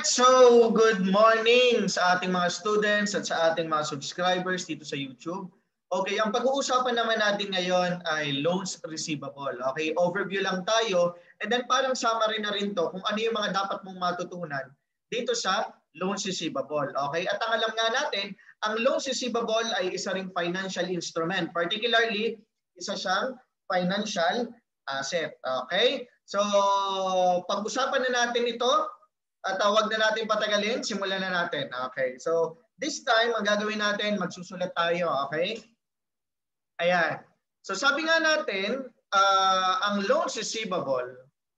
Alright, so good morning sa ating mga students at sa ating mga subscribers dito sa YouTube. Okay, ang pag-uusapan naman natin ngayon ay loans receivable. Okay, overview lang tayo and then parang summary na rin to kung ano yung mga dapat mong matutunan dito sa loans receivable. Okay, at ang alam nga natin, ang loans receivable ay isa ring financial instrument. Particularly, isa siyang financial asset. Okay, so pag-usapan na natin ito. At wag na natin patagalin, simulan na natin. Okay, so this time, ang gagawin natin, magsusulat tayo. Okay? Ayan. So sabi nga natin, ang loans receivable,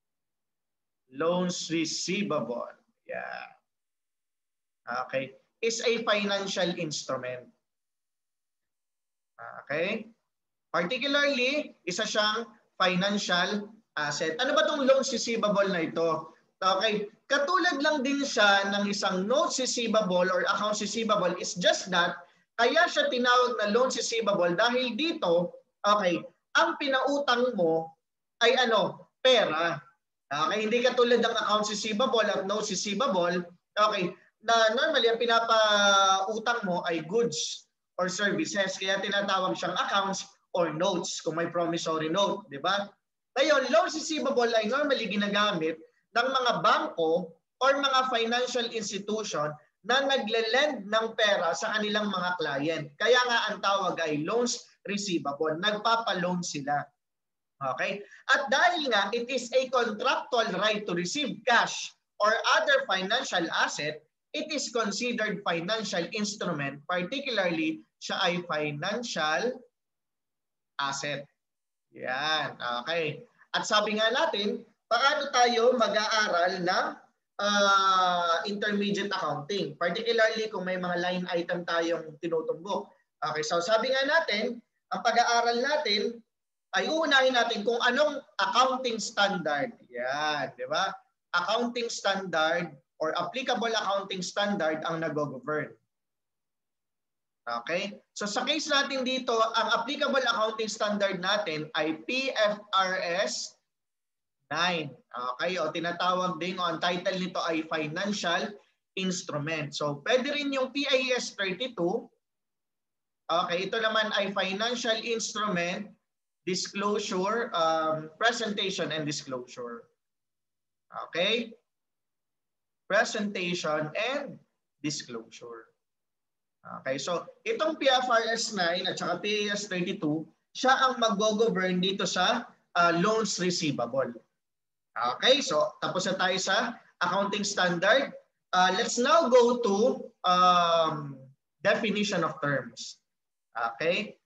yeah. Okay, is a financial instrument. Okay? Particularly, isa siyang financial asset. Ano ba itong loans receivable na ito? Okay, katulad lang din siya ng isang notes receivable or accounts receivable, is just that kaya siya tinawag na loans receivable dahil dito, okay, ang pinautang mo ay pera. Okay, hindi katulad ng accounts receivable at notes receivable, okay, na normally ang pinapautang mo ay goods or services, kaya tinatawag siyang accounts or notes kung may promissory note, di ba? Ngayon, loans receivable ay normally ginagamit ng mga bangko or mga financial institution na nagle-lend ng pera sa kanilang mga client. Kaya nga ang tawag ay loans receivable. Nagpapa-loan sila. Okay? At dahil nga it is a contractual right to receive cash or other financial asset, it is considered financial instrument. Particularly, siya ay financial asset. Yan. Okay. At sabi nga natin, paano tayo mag-aaral ng intermediate accounting? Particularly kung may mga line item tayong tinutumbok. Okay, so sabi nga natin, ang pag-aaral natin ay uunahin natin kung anong accounting standard. Yan, di ba? Accounting standard or applicable accounting standard ang nag-govern. Okay? So sa case natin dito, ang applicable accounting standard natin ay PFRS 9. Okay, o tinatawag din, ang title nito ay financial instrument. So pwede rin yung PAS 32. Okay, ito naman ay financial instrument disclosure, presentation and disclosure. Okay? Presentation and disclosure. Okay, so itong PFRS 9 at saka PAS 32, siya ang mag-govern dito sa loans receivable. Okay, so tapos na tayo sa accounting standard. Let's now go to definition of terms. Okay.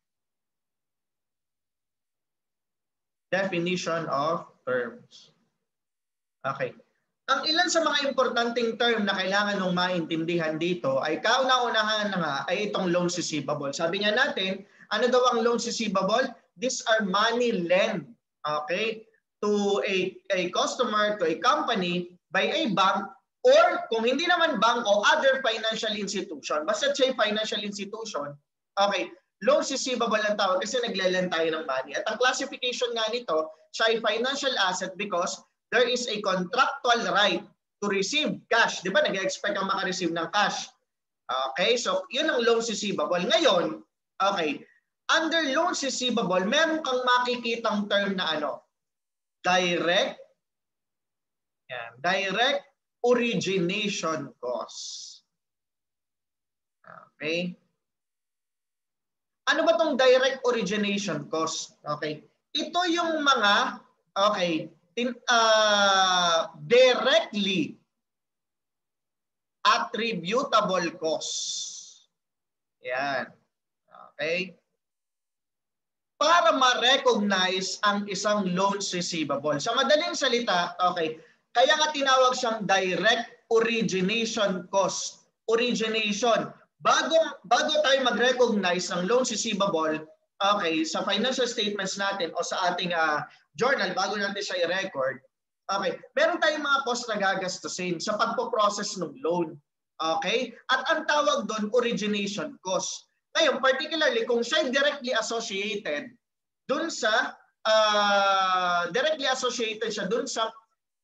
Definition of terms. Okay. Ang ilan sa mga importanteng term na kailangan nung maintindihan dito ay kauna-unahan na nga ay itong loans receivable. Sabi nga natin, ano daw ang loans receivable? These are money lent, okay, to a customer, to a company by a bank, or kung hindi naman bank o other financial institution, basta siya financial institution, okay, loans receivable ang tawag kasi nagle-lend tayo ng money. At ang classification nga nito, siya ay financial asset because there is a contractual right to receive cash. Di ba nag-expect kang makareceive ng cash? Okay, so yun ang loans receivable. Ngayon, okay, under loans receivable, meron kang makikitang term na direct origination cost. Okay. Ano ba tong direct origination cost? Okay. Ito yung mga directly attributable costs. Yan. Okay. Para ma-recognize ang isang loans receivable. Sa madaling salita, okay, kaya nga tinawag siyang direct origination cost. Origination. Bago tayo mag-recognize ng loans receivable, okay, sa financial statements natin o sa ating journal, bago natin siya i-record, okay, meron tayong mga cost na gagastusin sa pagpo-process ng loan. Okay? At ang tawag doon, origination cost. Ngayon, particularly kung siya directly associated dun sa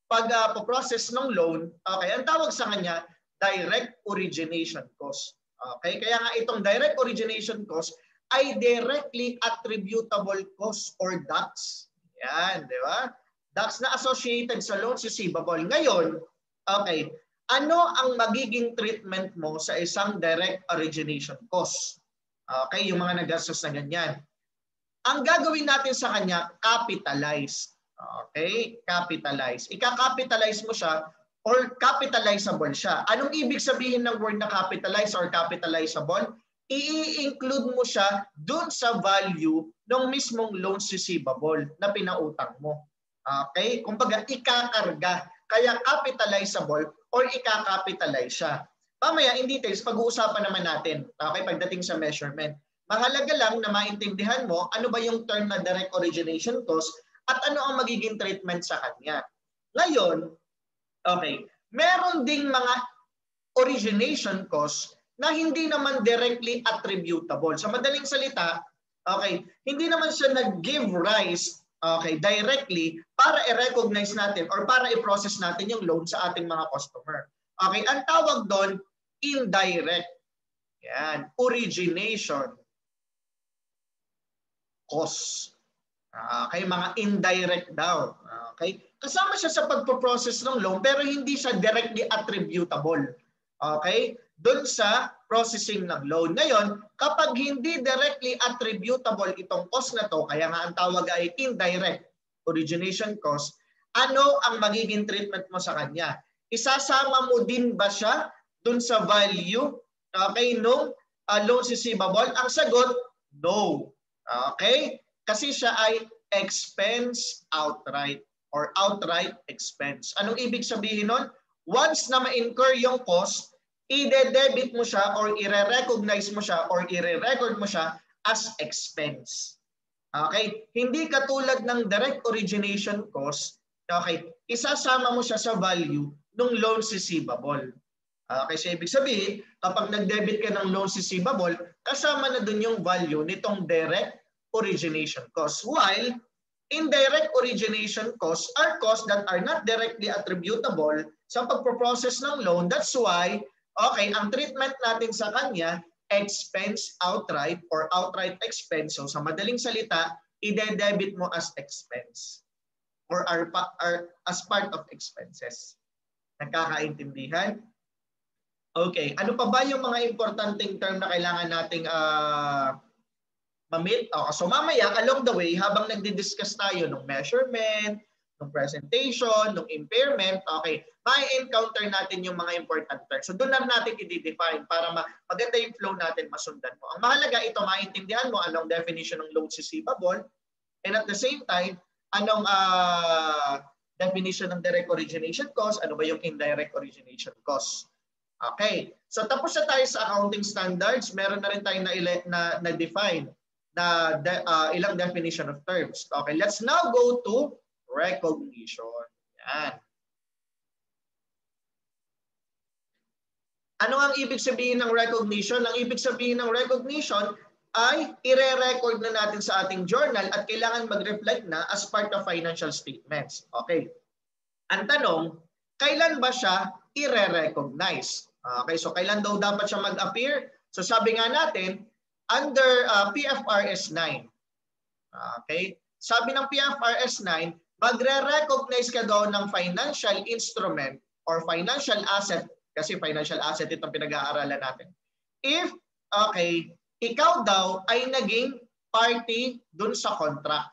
pag-process ng loan, okay, ang tawag sa kanya, direct origination cost. Okay, kaya nga itong direct origination cost ay directly attributable cost or DAX. Yan, di ba? DAX na associated sa loans receivable. Ngayon, okay, ano ang magiging treatment mo sa isang direct origination cost? Okay, yung mga nagastos na ganyan. Ang gagawin natin sa kanya, capitalize. Okay, capitalize. Ika-capitalize mo siya or capitalizable siya. Anong ibig sabihin ng word na capitalize or capitalizable? I-include mo siya dun sa value ng mismong loans receivable na pinautang mo. Okay? Kumbaga, ikakarga. Kaya capitalizable or ika-capitalize siya. Mamaya, in details, pag-uusapan naman natin, okay, pagdating sa measurement. Mahalaga lang na maintindihan mo ano ba yung term na direct origination cost at ano ang magiging treatment sa kanya. Ngayon, okay, meron ding mga origination costs na hindi naman directly attributable. Sa madaling salita, okay, hindi naman siya nag-give rise, okay, directly para i-recognize natin or para i-process natin yung loan sa ating mga customer. Okay, ang tawag doon, indirect. Yan, origination costs. Okay, mga indirect daw. Okay? Kasama siya sa pagpo-process ng loan pero hindi siya directly attributable. Okay? Doon sa processing ng loan. Ngayon, kapag hindi directly attributable itong cost na to, kaya nga ang tawag ay indirect origination cost, ano ang magiging treatment mo sa kanya? Isasama mo din ba siya doon sa value, okay, nung loans receivable? Ang sagot, no. Okay? Kasi siya ay expense outright or outright expense. Anong ibig sabihin nun? Once na ma-incur yung cost, i-debit mo siya or i-recognize mo siya or i-record mo siya as expense. Okay? Hindi katulad ng direct origination cost, okay, isasama mo siya sa value ng loans receivable. Okay, so ibig sabihin, kapag nag-debit ka ng loans receivable, kasama na dun yung value nitong direct origination costs. While indirect origination costs are costs that are not directly attributable sa pagpo-process ng loan. That's why, okay, ang treatment natin sa kanya, expense outright or outright expense. So sa madaling salita, i-debit mo as expense or as part of expenses. Nagkakaintindihan? Okay, ano pa ba yung mga importanteng term na kailangan nating ma-meet? So mamaya, along the way, habang nagdi-discuss tayo ng measurement, ng presentation, ng impairment, okay, ma-encounter natin yung mga important terms. So doon na natin i-define para maganda yung flow natin, masundan mo. Ang mahalaga ito, maintindihan mo anong definition ng loans receivable and at the same time, anong definition ng direct origination cost, ano ba yung indirect origination cost. Okay, so tapos na tayo sa accounting standards, meron na rin tayo na-define na ilang definition of terms. Okay, let's now go to recognition. Yan. Ano ang ibig sabihin ng recognition? Ang ibig sabihin ng recognition ay ire-record na natin sa ating journal at kailangan mag-reflect na as part of financial statements. Okay. Ang tanong, kailan ba siya ire-recognize? Okay, so kailan daw dapat siya mag-appear? So sabi nga natin, under PFRS 9. Okay? Sabi ng PFRS 9, magre-recognize ka daw ng financial instrument or financial asset, kasi financial asset itong pinag-aaralan natin. If, okay, ikaw daw ay naging party dun sa contract.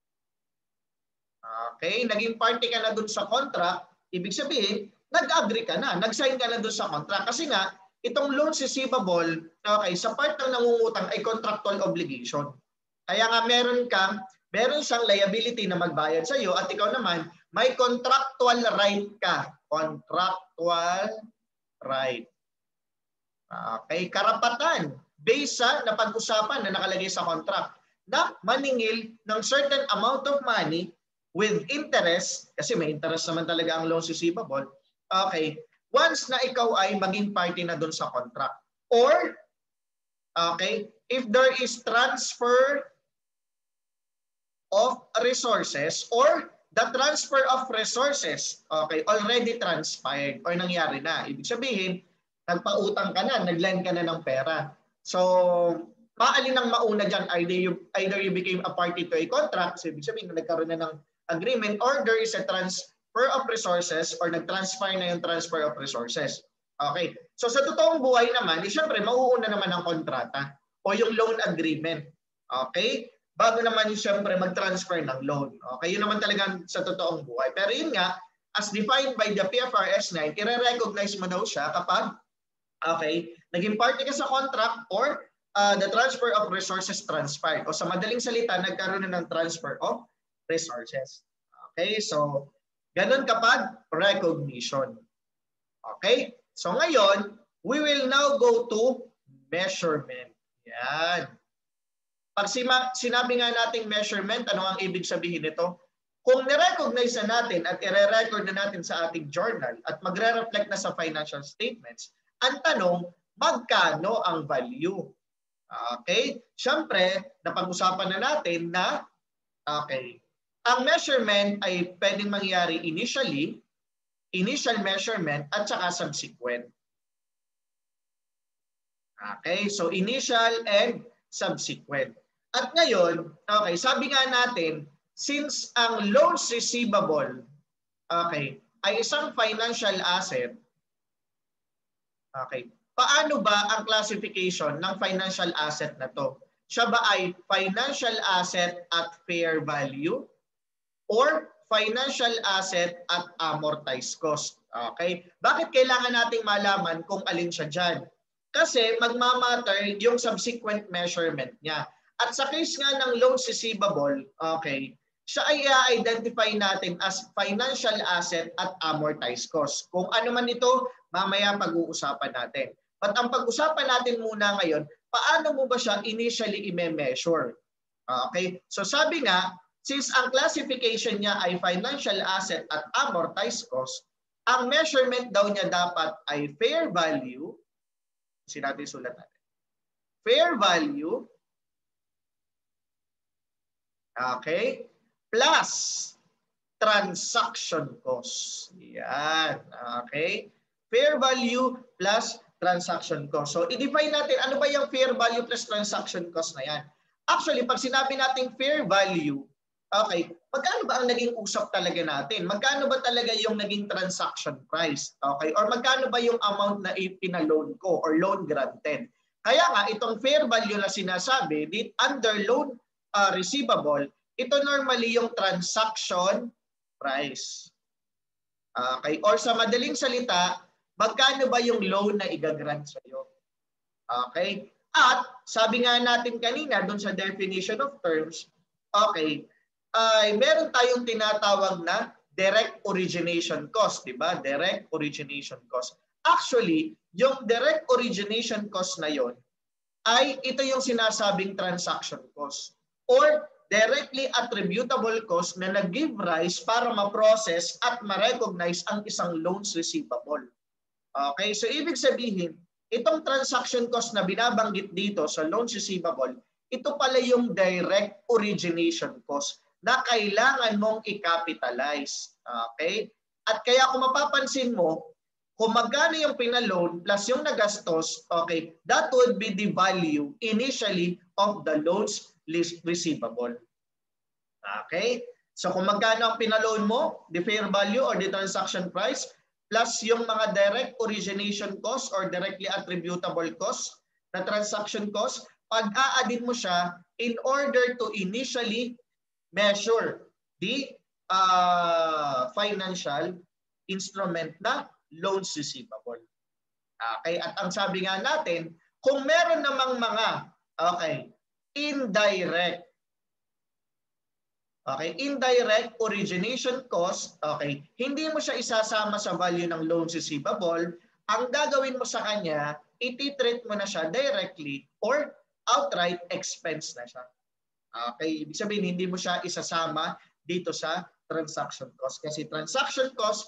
Okay, naging party ka na dun sa contract, ibig sabihin, nag-agree ka na, nag-sign ka na dun sa contract. Kasi nga, itong loans receivable, okay, sa part ng nangungutang ay contractual obligation. Kaya nga meron siyang liability na magbayad sa iyo at ikaw naman, may contractual right ka. Contractual right. Okay, karapatan based sa napag-usapan na nakalagay sa contract na maningil ng certain amount of money with interest, kasi may interest naman talaga ang loans receivable, okay, once na ikaw ay maging party na dun sa contract. Or, okay, if there is transfer of resources or the transfer of resources, okay, already transpired or nangyari na. Ibig sabihin, nagpautang ka na, nag-lend ka na ng pera. So, maalin ang mauna dyan? Either you became a party to a contract, so ibig sabihin, nagkaroon na ng agreement, or there is a transfer of resources or nag-transfer na yung transfer of resources. Okay. So, sa totoong buhay naman, siyempre, mauuna naman ang kontrata o yung loan agreement. Okay? Bago naman yung siyempre mag-transfer ng loan. Okay? Yun naman talaga sa totoong buhay. Pero yun nga, as defined by the PFRS 9, i-recognize mo daw siya kapag okay, naging party ka sa contract or the transfer of resources transpired. O sa madaling salita, nagkaroon na ng transfer of resources. Okay? So, ganun kapag recognition. Okay? So ngayon, we will now go to measurement. Yan. Pag sinabi nga nating measurement, ano ang ibig sabihin nito? Kung nirecognize na natin at i-record na natin sa ating journal at magre-reflect na sa financial statements, ang tanong, magkano ang value? Okay? Siyempre, napag-usapan na natin na, okay, ang measurement ay pwedeng mangyari initially, initial measurement, at saka subsequent. Okay, so initial and subsequent. At ngayon, okay, sabi nga natin, since ang loans receivable, okay, ay isang financial asset, okay, paano ba ang classification ng financial asset na to? Siya ba ay financial asset at fair value or financial asset at amortized cost? Okay? Bakit kailangan nating malaman kung alin siya dyan? Kasi magmamatter yung subsequent measurement niya. At sa case nga ng loans receivable, okay, siya ay i-identify natin as financial asset at amortized cost. Kung ano man ito, mamaya pag-uusapan natin. But ang pag-usapan natin muna ngayon, paano mo ba siya initially i-measure? Okay? So sabi nga, since ang classification niya ay financial asset at amortized cost, ang measurement daw niya dapat ay fair value. Sinabi sulat natin. Fair value, okay, plus transaction cost. Yan. Okay. Fair value plus transaction cost. So, i-define natin ano ba yung fair value plus transaction cost na yan. Actually, pag sinabi natin fair value, okay, magkano ba ang naging usap talaga natin? Magkano ba talaga yung naging transaction price? Okay, or magkano ba yung amount na ipinaloan ko or loan granted? Kaya nga, itong fair value na sinasabi, under loan receivable, ito normally yung transaction price. Okay, or sa madaling salita, magkano ba yung loan na i-grant sa'yo? Okay, at sabi nga natin kanina doon sa definition of terms, okay, meron tayong tinatawag na direct origination cost, di ba? Direct origination cost. Actually, yung direct origination cost na yon ay ito yung sinasabing transaction cost or directly attributable cost na nag-give rise para ma-process at ma-recognize ang isang loans receivable. Okay, so ibig sabihin, itong transaction cost na binabanggit dito sa loans receivable, ito pala yung direct origination cost na kailangan mong i-capitalize. Okay? At kaya kung mapapansin mo, kung magkano yung pinaloan plus yung nagastos, okay, that would be the value initially of the loans receivable. Okay? So kung magkano ang pinaloan mo, the fair value or the transaction price, plus yung mga direct origination cost or directly attributable cost na transaction cost, pag-a-addin mo siya in order to initially measure the financial instrument na loans receivable. Okay, at ang sabi nga natin, kung meron namang mga indirect origination cost, hindi mo siya isasama sa value ng loans receivable. Ang gagawin mo sa kanya, iti-treat mo na siya directly or outright expense na siya. Okay, ibig sabihin hindi mo siya isasama dito sa transaction cost kasi transaction costs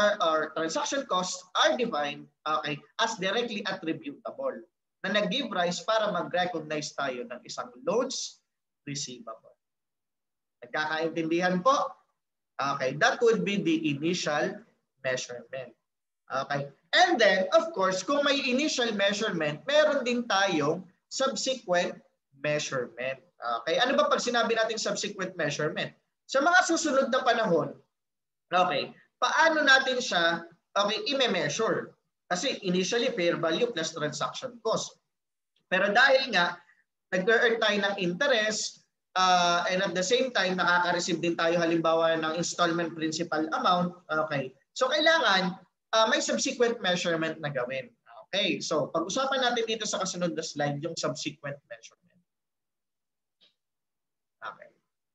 are defined as directly attributable na nag-give rise para mag-recognize tayo ng isang loans receivable. Nagkakaintindihan po? Okay, that would be the initial measurement. Okay. And then, of course, kung may initial measurement, meron din tayong subsequent measurement. Okay. Ano ba pag sinabi natin subsequent measurement? Sa mga susunod na panahon, okay, paano natin siya i-measure? Kasi initially, fair value plus transaction cost. Pero dahil nga, nag-earn tayo ng interest, and at the same time, nakaka-receive din tayo halimbawa ng installment principal amount. Okay. So kailangan may subsequent measurement na gawin. Okay. So pag-usapan natin dito sa kasunod na slide yung subsequent measurement. Okay.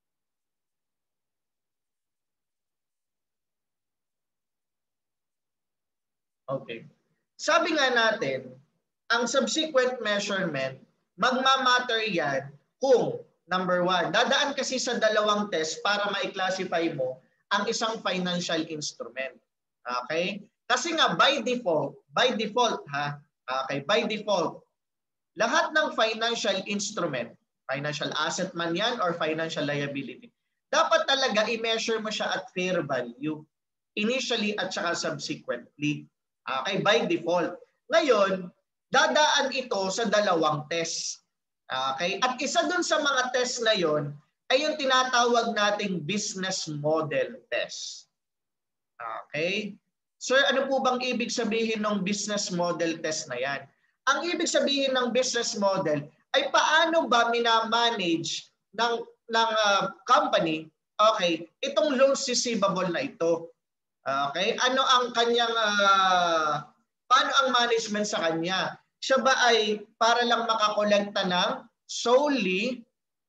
Okay. Sabi nga natin, ang subsequent measurement, magmamatter yan kung number one, dadaan kasi sa dalawang test para ma-classify mo ang isang financial instrument. Okay? Kasi nga by default ha, okay, by default, lahat ng financial instrument, financial asset man yan or financial liability, dapat talaga i-measure mo siya at fair value, initially at saka subsequently. Okay, by default. Ngayon, dadaan ito sa dalawang test. Okay? At isa dun sa mga test na yon ay yung tinatawag nating business model test. Okay? Sir, ano po bang ibig sabihin ng business model test na yan? Ang ibig sabihin ng business model ay paano ba minamanage ng company, okay, itong loans receivable na ito. Okay? Ano ang kanyang paano ang management sa kanya? Siya ba ay para lang makakolekta ng solely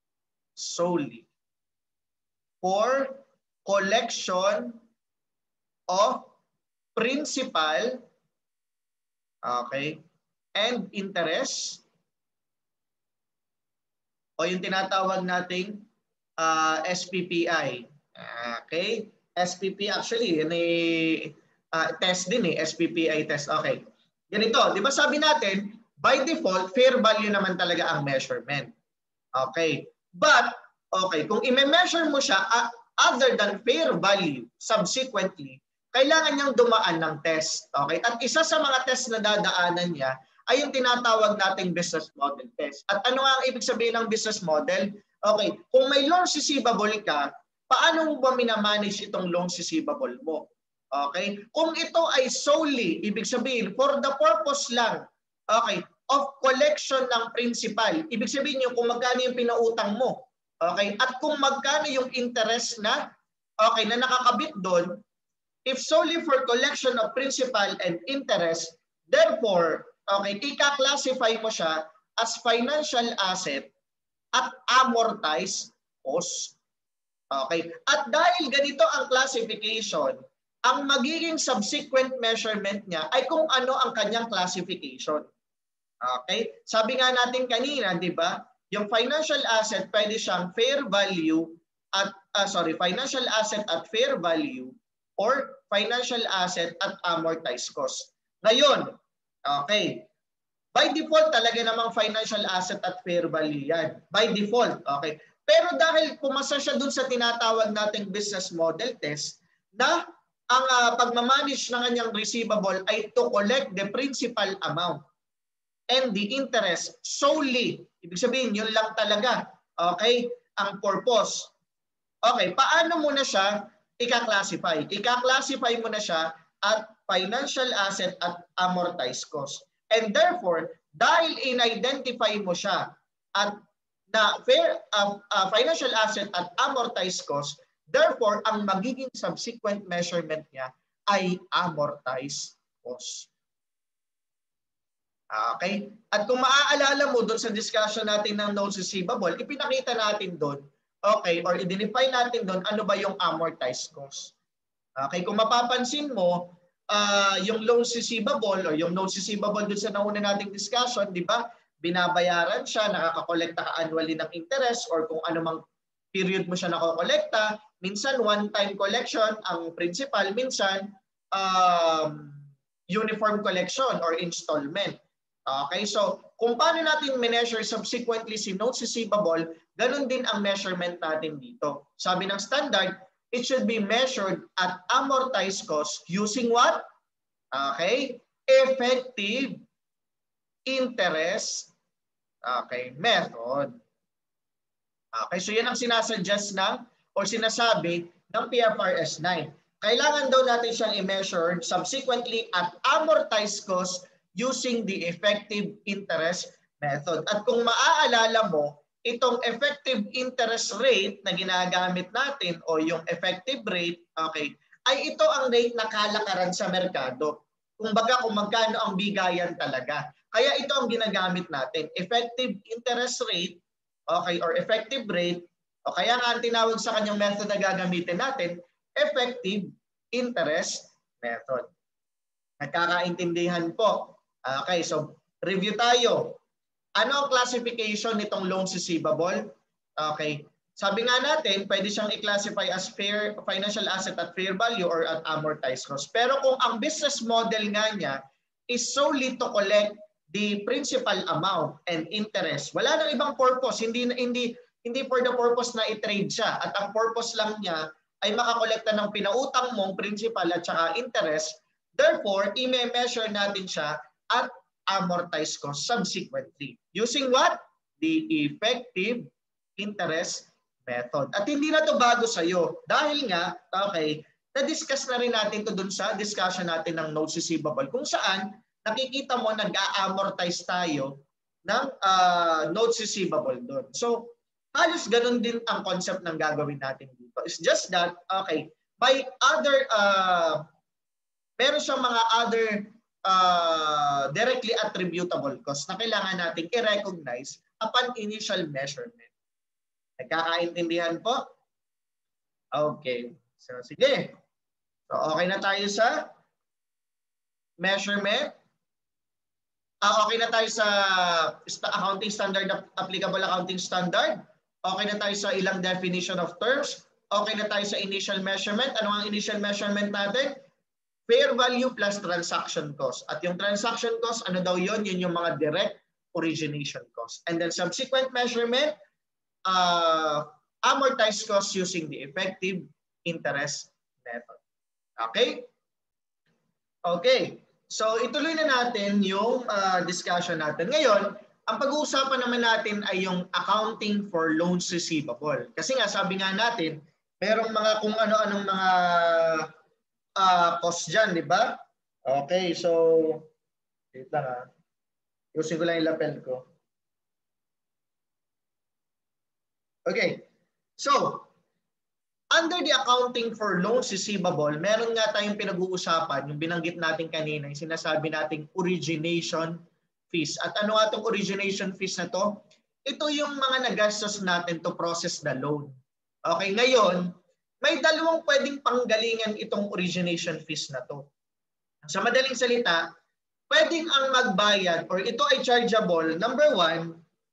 for collection of principal, okay, and interest, o yung tinatawag nating SPPI. Okay? SPP actually, yun test din SPPI test. Okay. Ganito, di ba sabi natin, by default, fair value naman talaga ang measurement. Okay. But, okay, kung i-measure mo siya other than fair value, subsequently, kailangan niyang dumaan ng test. Okay. At isa sa mga test na dadaanan niya ay yung tinatawag nating business model test. At ano nga ang ibig sabihin ng business model? Okay, kung may loans receivable ka, paano mo ba minamanage itong loans receivable mo? Okay? Kung ito ay solely, ibig sabihin, for the purpose lang, okay, of collection ng principal, ibig sabihin nyo kung magkano yung pinautang mo. Okay? At kung magkano yung interest na, okay, na nakakabit doon, if solely for collection of principal and interest, therefore, okay, ika-classify mo siya as financial asset at amortized cost. Okay? At dahil ganito ang classification, ang magiging subsequent measurement niya ay kung ano ang kanyang classification. Okay? Sabi nga natin kanina, di ba? Yung financial asset pwede siyang fair value at financial asset at fair value or financial asset at amortized cost. Ngayon, okay, by default talaga namang financial asset at fair value yan. By default, okay. Pero dahil pumasa siya dun sa tinatawag nating business model test na ang pagmamanage ng kanyang receivable ay to collect the principal amount and the interest solely. Ibig sabihin, yun lang talaga. Okay? Ang purpose. Okay, paano mo na siya ika-classify? Ika-classify mo na siya at financial asset at amortized cost. And therefore, dahil in-identify mo siya at na financial asset at amortized cost, therefore, ang magiging subsequent measurement niya ay amortized cost. Okay? At kung maaalala mo doon sa discussion natin ng notes receivable, ipinakita natin doon, okay, or identify natin doon ano ba yung amortized cost. Okay, kung mapapansin mo, yung loans receivable or yung notes receivable doon sa nauna nating discussion, di ba? Binabayaran siya, nakakakolekta ka annually ng interest or kung anumang period mo siya nakakolekta. Minsan one-time collection ang principal, minsan uniform collection or installment. Okay, so kung paano natin measure subsequently si notes receivable, ganun din ang measurement natin dito. Sabi ng standard, it should be measured at amortized cost using what? Okay, effective interest, okay, method. Okay, so yan ang sinasuggest ng or sinasabi ng PFRS 9. Kailangan daw natin siyang i-measure subsequently at amortized cost using the effective interest method. At kung maaalala mo, itong effective interest rate na ginagamit natin o yung effective rate, okay, ay ito ang rate na kalakaran sa merkado. Kumbaga kung magkano ang bigayan talaga. Kaya ito ang ginagamit natin, effective interest rate, okay, or effective rate, o kaya nga ang tinawag sa kanyang method na gagamitin natin, effective interest method. Nagkakaintindihan po. Okay, so review tayo. Ano ang classification nitong loans receivable? Okay, sabi nga natin, pwede siyang i-classify as fair financial asset at fair value or at amortized cost. Pero kung ang business model nga niya is solely to collect the principal amount and interest, wala nang ibang purpose, hindi for the purpose na i-trade siya. At ang purpose lang niya ay makakolekta ng pinautang mong principal at saka interest. Therefore, i-measure natin siya at amortized cost subsequently. Using what? The effective interest method. At hindi na to bago sa iyo dahil nga, okay, na-discuss na rin natin to dun sa discussion natin ng notes receivable kung saan nakikita mo nag-a-amortize tayo ng notes receivable doon. So, halos ganun din ang concept ng gagawin natin dito. It's just that, okay, by other, meron siyang mga other directly attributable costs na kailangan natin i-recognize upon initial measurement. Nagkakaintindihan po? Okay. So, sige. So, okay na tayo sa measurement. Okay na tayo sa accounting standard, applicable accounting standard. Okay na tayo sa ilang definition of terms. Okay na tayo sa initial measurement. Ano ang initial measurement natin? Fair value plus transaction cost. At yung transaction cost, ano daw yun? Yun yung mga direct origination cost. And then subsequent measurement, amortized cost using the effective interest method. Okay? Okay. So ituloy na natin yung discussion natin. Ngayon, ang pag-uusapan naman natin ay yung accounting for loans receivable. Kasi nga sabi nga natin, merong mga kung ano-anong mga cost dyan, di ba? Okay, so wait lang ha. Ayusin ko lang yung lapel ko. Okay, so under the accounting for loans receivable, meron nga tayong pinag-uusapan, yung binanggit natin kanina, yung sinasabi nating origination fees. At ano nga itong origination fees na to? Ito yung mga nagastos natin to process the loan. Okay, ngayon, may dalawang pwedeng panggalingan itong origination fees na to. Sa madaling salita, pwedeng ang magbayad or ito ay chargeable, number one,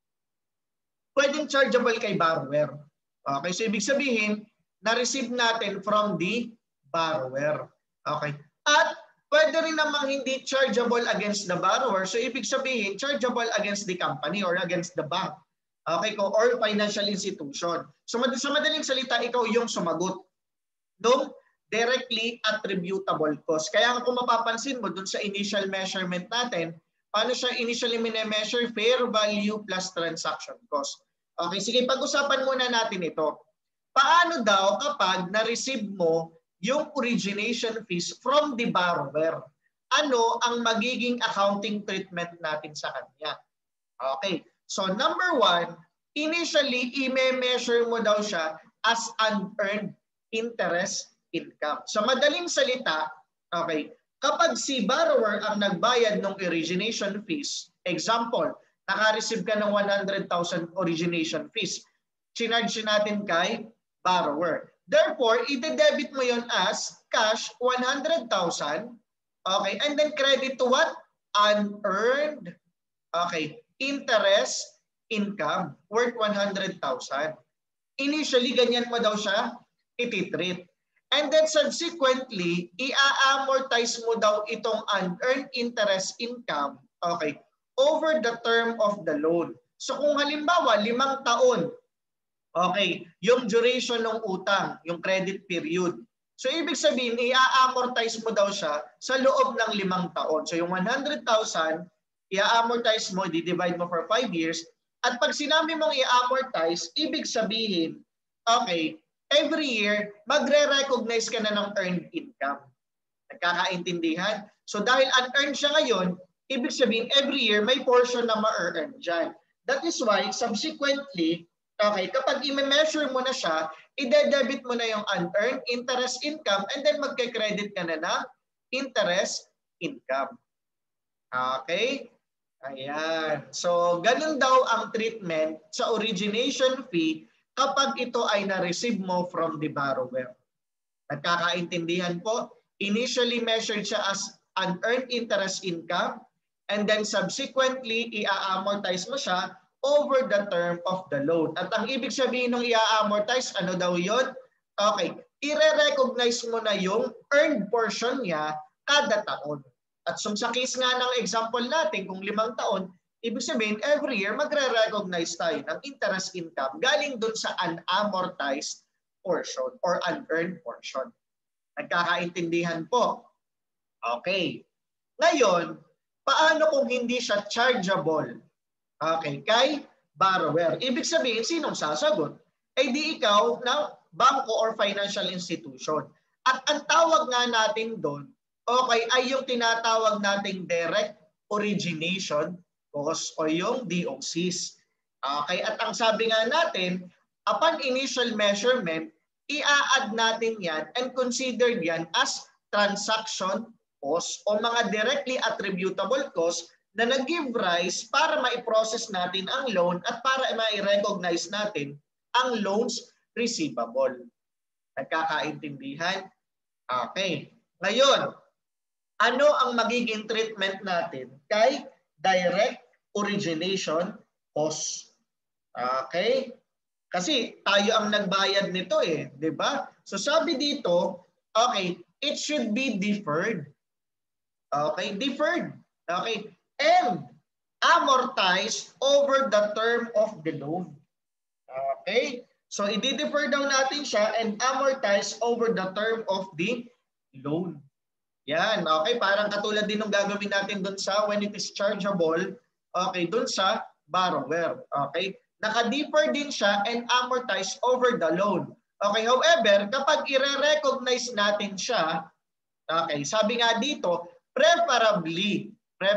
pwedeng chargeable kay borrower. Okay, so ibig sabihin, na-receive natin from the borrower. Okay. At pwede rin namang hindi chargeable against the borrower. So ibig sabihin, chargeable against the company or against the bank. Okay, or financial institution. So sa madaling salita, ikaw yung sumagot ng directly attributable cost. Kaya kung mapapansin mo dun sa initial measurement natin, paano siya initially mine-measure? Fair value plus transaction cost. Okay, sige, pag-usapan muna natin ito. Paano daw kapag na-receive mo yung origination fees from the borrower? Ano ang magiging accounting treatment natin sa kanya? Okay, so number one, initially, i-measure mo daw siya as unearned interest income. Sa madaling salita, okay, kapag si borrower ang nagbayad ng origination fees, example, naka-receive ka ng 100,000 origination fees, sinarge natin kay borrower. Therefore, ide-debit mo yon as cash 100,000, okay, and then credit to what? Unearned, okay, interest income worth 100,000. Initially, ganyan mo daw siya ititreat. And then subsequently, i-amortize mo daw itong unearned interest income, okay, over the term of the loan. So kung halimbawa, 5 taon, Okay, yung duration ng utang, yung credit period. So ibig sabihin, i-amortize mo daw siya sa loob ng 5 taon. So yung 100,000, i-amortize mo, di-divide mo for 5 years. At pag sinabi mong i-amortize, ibig sabihin, okay, every year, magre-recognize ka na ng earned income. Nagkakaintindihan? So dahil unearned siya ngayon, ibig sabihin every year may portion na ma-earn dyan. That is why subsequently, okay, kapag i-measure mo na siya, ide-debit mo na yung unearned interest income and then magke-credit ka na ng interest income. Okay? Ayan. So, ganun daw ang treatment sa origination fee kapag ito ay na-receive mo from the borrower. Nagkakaintindihan po? Initially measured siya as unearned interest income and then subsequently i-amortize mo siya over the term of the loan. At ang ibig sabihin ng i-amortize, ano daw yun? Okay, i-recognize mo na yung earned portion niya kada taon. At sa case nga ng example natin, kung 5 taon, ibig sabihin every year magre-recognize tayo ng interest income galing dun sa unamortized portion or unearned portion. Nagkakaintindihan po? Okay. Ngayon, paano kung hindi siya chargeable? Okay, kay borrower. Ibig sabihin, sinong sasagot? Eh di ikaw na bangko or financial institution. At ang tawag nga natin doon, okay, ay yung tinatawag nating direct origination cost o yung DOCs. Okay, at ang sabi nga natin, upon initial measurement, i-add natin yan and consider yan as transaction cost o mga directly attributable cost na nag-give rise para ma-process natin ang loan at para ma-recognize natin ang loans receivable. Nagkakaintindihan? Okay. Ngayon, ano ang magiging treatment natin kay direct origination cost? Okay? Kasi tayo ang nagbayad nito eh, 'di ba? So sabi dito, okay, it should be deferred. Okay, deferred. Okay, and amortized over the term of the loan. Okay? So i-defer daw natin siya and amortize over the term of the loan. Yan, okay, parang katulad din ng gagawin natin doon sa when it is chargeable, okay, doon sa borrower. Okay? Naka-defer din siya and amortize over the loan. Okay, however, kapag i-recognize natin siya, okay, sabi nga dito, preferably,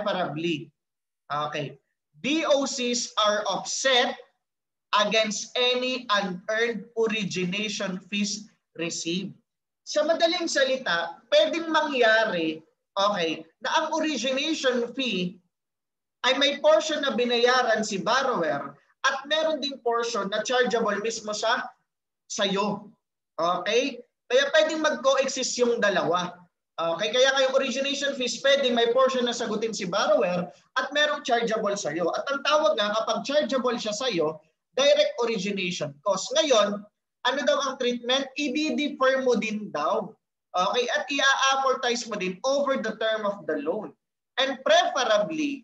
okay, DOCs are offset against any unearned origination fees received. Sa madaling salita, pwedeng mangyari, okay, na ang origination fee ay may portion na binayaran si borrower at meron ding portion na chargeable mismo sa sayo. Okay? Kaya pwedeng mag-coexist yung dalawa. Okay? Kaya kayong origination fees, pwedeng may portion na sagutin si borrower at merong chargeable sa'yo. At ang tawag nga, kapag chargeable siya sa'yo, direct origination cost. Ngayon, ano daw ang treatment? I-defer mo din daw. Okay? At i-amortize mo din over the term of the loan. And preferably,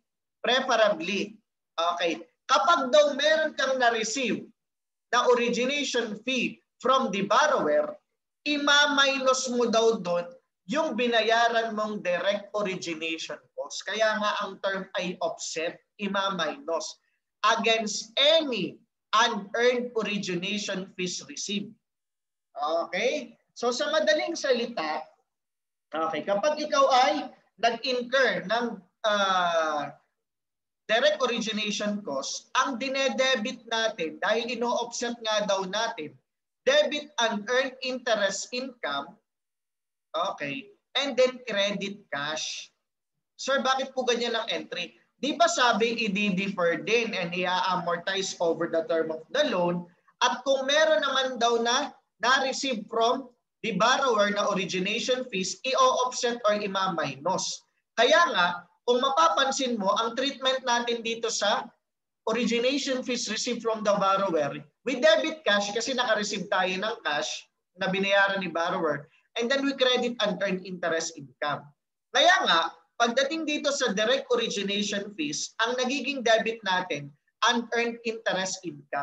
okay, kapag daw meron kang na-receive na origination fee from the borrower, ima-minus mo daw doon yung binayaran mong direct origination cost. Kaya nga ang term ay offset, ima-minus against any unearned origination fees received. Okay? So sa madaling salita, okay, kapag ikaw ay nag-incur ng direct origination cost, ang dinedebit natin, dahil ino-offset nga daw natin, debit unearned interest income, okay, and then credit cash. Sir, bakit po ganyan ang entry? Di ba sabi i-defer din and i-amortize over the term of the loan? At kung meron naman daw na na-receive from the borrower na origination fees, i-offset or ima-minus. Kaya nga, kung mapapansin mo, ang treatment natin dito sa origination fees received from the borrower, we debit cash kasi naka-receive tayo ng cash na binayaran ni borrower, and then we credit unearned interest income. Kaya nga, pagdating dito sa direct origination fees, ang nagiging debit natin, unearned interest income.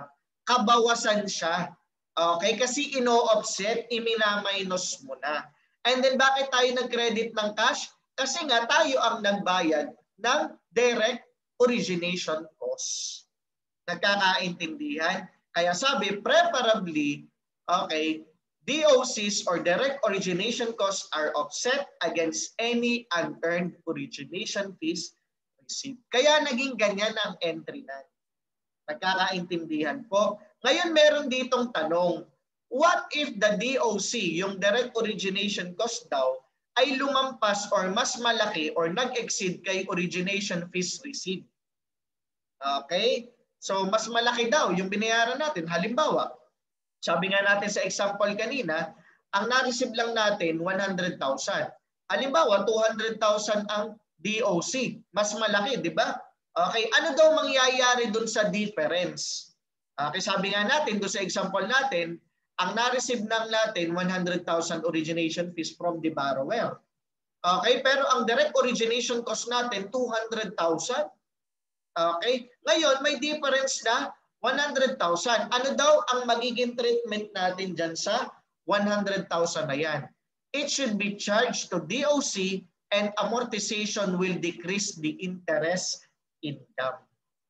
kabawasan siya. Okay? Kasi ino-offset, iminaminus mo na. And then bakit tayo nag-credit ng cash? Kasi nga tayo ang nagbayad ng direct origination cost. Nagkakaintindihan? Kaya sabi, preferably, okay, DOCs or direct origination costs are offset against any unearned origination fees received. Kaya naging ganyan ang entry na. Nagkakaintindihan po. Ngayon meron ditong tanong, what if the DOC, yung direct origination cost daw, ay lumampas or mas malaki or nag-exceed kay origination fees received? Okay? So mas malaki daw yung binayaran natin. Halimbawa, sabi nga natin sa example kanina, ang na-receive lang natin 100,000. Halimbawa, 200,000 ang DOC. Mas malaki, di ba? Okay, ano daw mangyayari dun sa difference? Okay, sabi nga natin doon sa example natin, ang na-receive lang natin 100,000 origination fees from the borrower. Okay, pero ang direct origination cost natin 200,000. Okay? Ngayon, may difference na 100,000. Ano daw ang magiging treatment natin dyan sa 100,000 na yan? It should be charged to DOC and amortization will decrease the interest income.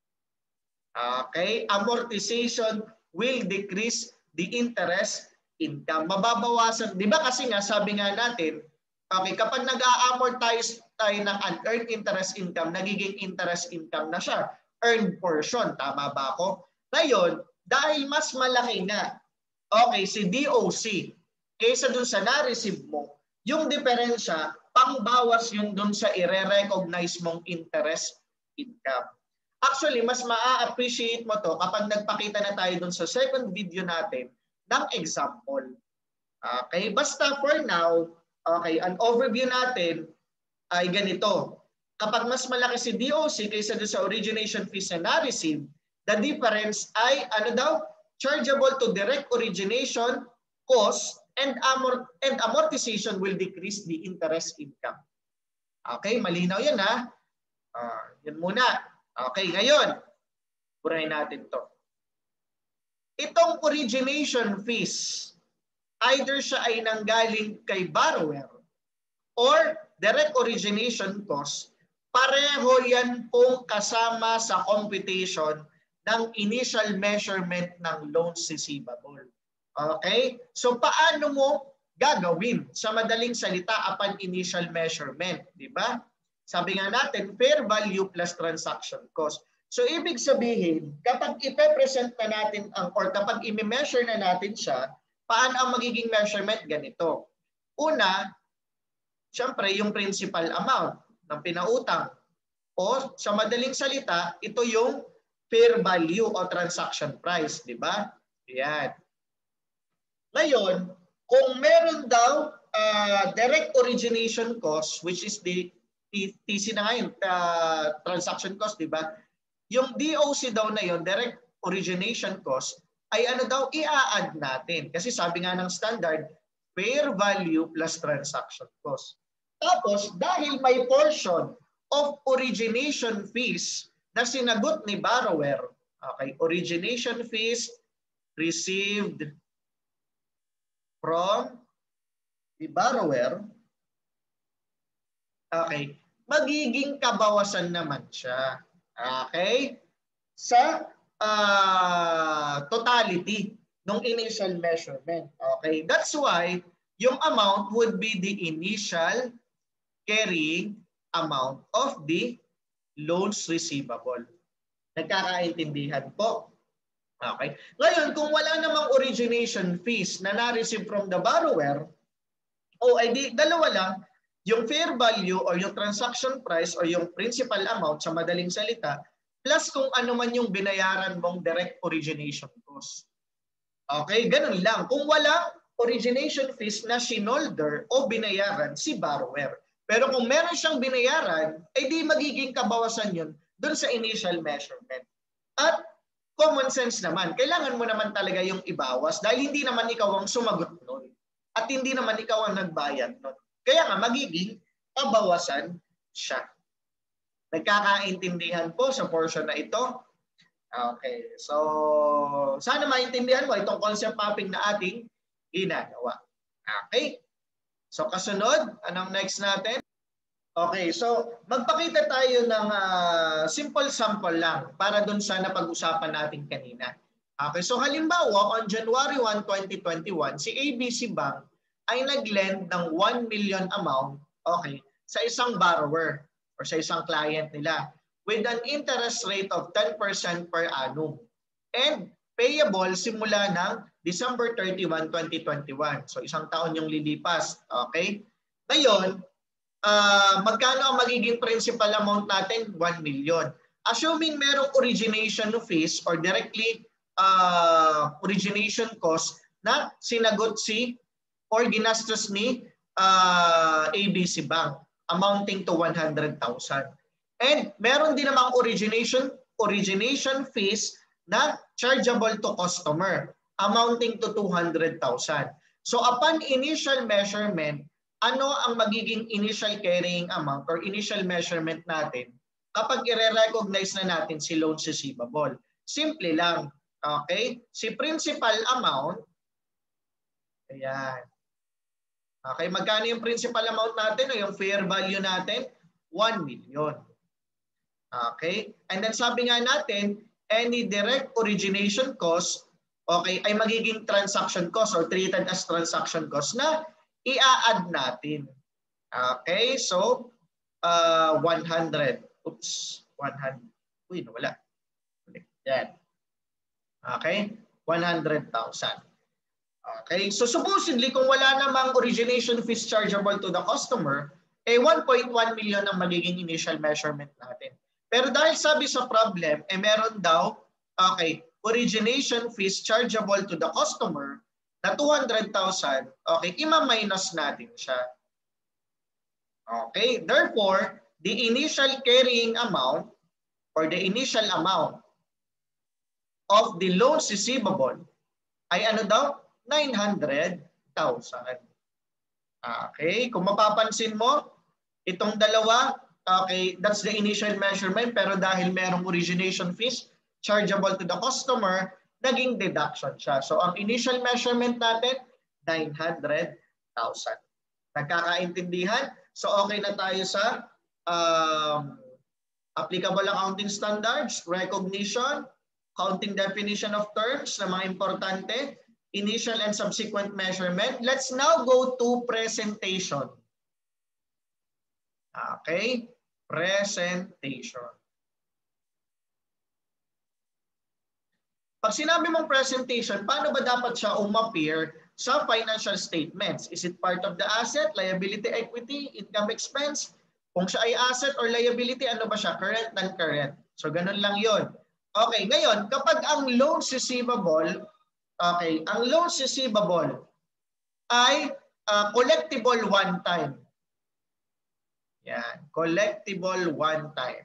Okay? Amortization will decrease the interest income. Mababawasan. Di ba kasi nga, sabi nga natin, okay, kapag nag-a-amortize tayo ng unearned interest income, nagiging interest income na siya. Earned portion. Tama ba ako? Ngayon, dahil mas malaki na, okay, si DOC, kaysa dun sa na-receive mo, yung diferensya, pangbawas yung dun sa i-recognize mong interest income. Actually, mas maa-appreciate mo to kapag nagpakita na tayo dun sa second video natin ng example. Okay, basta for now, okay, an overview natin ay ganito. Kapag mas malaki si DOC kaysa doon sa origination fees na na-receive, the difference ay ano daw? Chargeable to direct origination cost and amortization will decrease the interest income. Okay, malinaw yan ha? Yan muna. Okay, ngayon, burahin natin to. Itong origination fees, either siya ay nanggaling kay borrower or direct origination cost, pareho yan pong kasama sa computation ng initial measurement ng loans receivable. Okay? So paano mo gagawin? Sa madaling salita, upon initial measurement, di ba? Sabi nga natin, fair value plus transaction cost. So ibig sabihin, kapag ipe-present na natin or kapag i-measure na natin siya, paano ang magiging measurement? Ganito. Una, siyempre yung principal amount ng pinautang. O sa madaling salita, ito yung fair value o transaction price, di ba? Yan. Ngayon, kung meron daw direct origination cost, which is the TC na ngayon, transaction cost, di ba? Yung DOC daw na yon, direct origination cost, ay ano daw, i-add natin. Kasi sabi nga ng standard, fair value plus transaction cost. Tapos, dahil may portion of origination fees na sinagot ni borrower, okay, origination fees received from the borrower, okay, magiging kabawasan naman siya. Okay? Sa totality ng initial measurement. Okay? That's why yung amount would be the initial carrying amount of the loans receivable. Nagkakaintindihan po? Okay? Ngayon, kung wala namang origination fees na na-receive from the borrower, o ay di, dalawa lang, yung fair value or yung transaction price or yung principal amount sa madaling salita, plus kung ano man yung binayaran mong direct origination cost. Okay, ganun lang. Kung wala origination fees na sinolder o binayaran si borrower. Pero kung meron siyang binayaran, ay di magiging kabawasan yun dun sa initial measurement. At common sense naman, kailangan mo naman talaga yung ibawas dahil hindi naman ikaw ang sumagot nun. At hindi naman ikaw ang nagbayad nun. Kaya nga magiging kabawasan siya. Nagkakaintindihan po sa portion na ito? Okay. So, sana maintindihan mo itong concept mapping na ating ginagawa. Okay. So, kasunod, anong next natin? Okay. So, magpakita tayo ng simple sample lang para dun sa napag-usapan natin kanina. Okay. So, halimbawa, on January 1, 2021, si ABC Bank ay nag-lend ng 1 million amount, okay, sa isang borrower or sa isang client nila with an interest rate of 10% per annum and payable simula ng December 31, 2021. So isang taon yung lilipas. Okay? Ngayon, magkano ang magiging principal amount natin? 1 million. Assuming merong origination fees or directly origination cost na sinagot si or ginastos ni ABC Bank amounting to 100,000. And meron din namang origination fees na chargeable to customer amounting to 200,000. So upon initial measurement, ano ang magiging initial carrying amount or initial measurement natin kapag i-recognize na natin si loan receivable? Simple lang. Okay? Si principal amount, ayan. Okay, magkano yung principal amount natin o yung fair value natin? 1 million. Okay? And then sabi nga natin, any direct origination cost, okay, ay magiging transaction cost or treated as transaction cost na i-add natin. Okay? So, 100. Oops, 100. Uy, nawala. Yan. Okay? 100,000. Okay, so supposedly kung wala namang origination fees chargeable to the customer, 1.1 million ang magiging initial measurement natin. Pero dahil sabi sa problem, meron daw, okay, origination fees chargeable to the customer na 200,000, okay, ima-minus natin siya. Okay, therefore, the initial carrying amount or the initial amount of the loans receivable ay ano daw? 900,000. Okay, kung mapapansin mo, itong dalawa, okay, that's the initial measurement pero dahil merong origination fees chargeable to the customer, naging deduction siya. So ang initial measurement natin, 900,000. Nagkakaintindihan? So okay na tayo sa applicable accounting standards, recognition, counting definition of terms na mga importante, initial and subsequent measurement. Let's now go to presentation. Okay, presentation. Pag sinabi mong presentation, paano ba dapat siya umappear sa financial statements? Is it part of the asset, liability, equity, income, expense? Kung siya ay asset or liability, ano ba siya? Current, non-current. So ganun lang yon. Okay, ngayon, kapag ang loans receivable, okay, ang loans receivable ay collectible one time. Yan, collectible one time.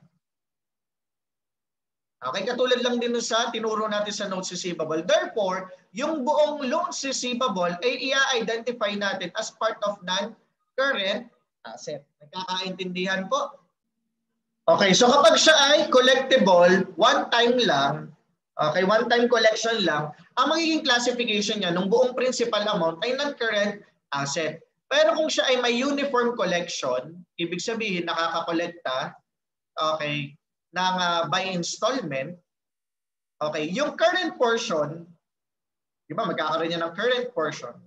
Okay, katulad lang din sa tinuro natin sa notes receivable. Therefore, yung buong loans receivable ay i-identify natin as part of non-current asset. Nagkakaintindihan po? Okay, so kapag siya ay collectible, one time lang, okay, one-time collection lang, ang magiging classification niya ng buong principal amount ay non-current asset. Pero kung siya ay may uniform collection, ibig sabihin nakakakolekta, okay, ng by installment, okay, yung current portion, di ba magkakaroon niya ng current portion.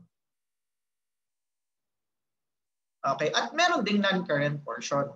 Okay, at meron ding non-current portion.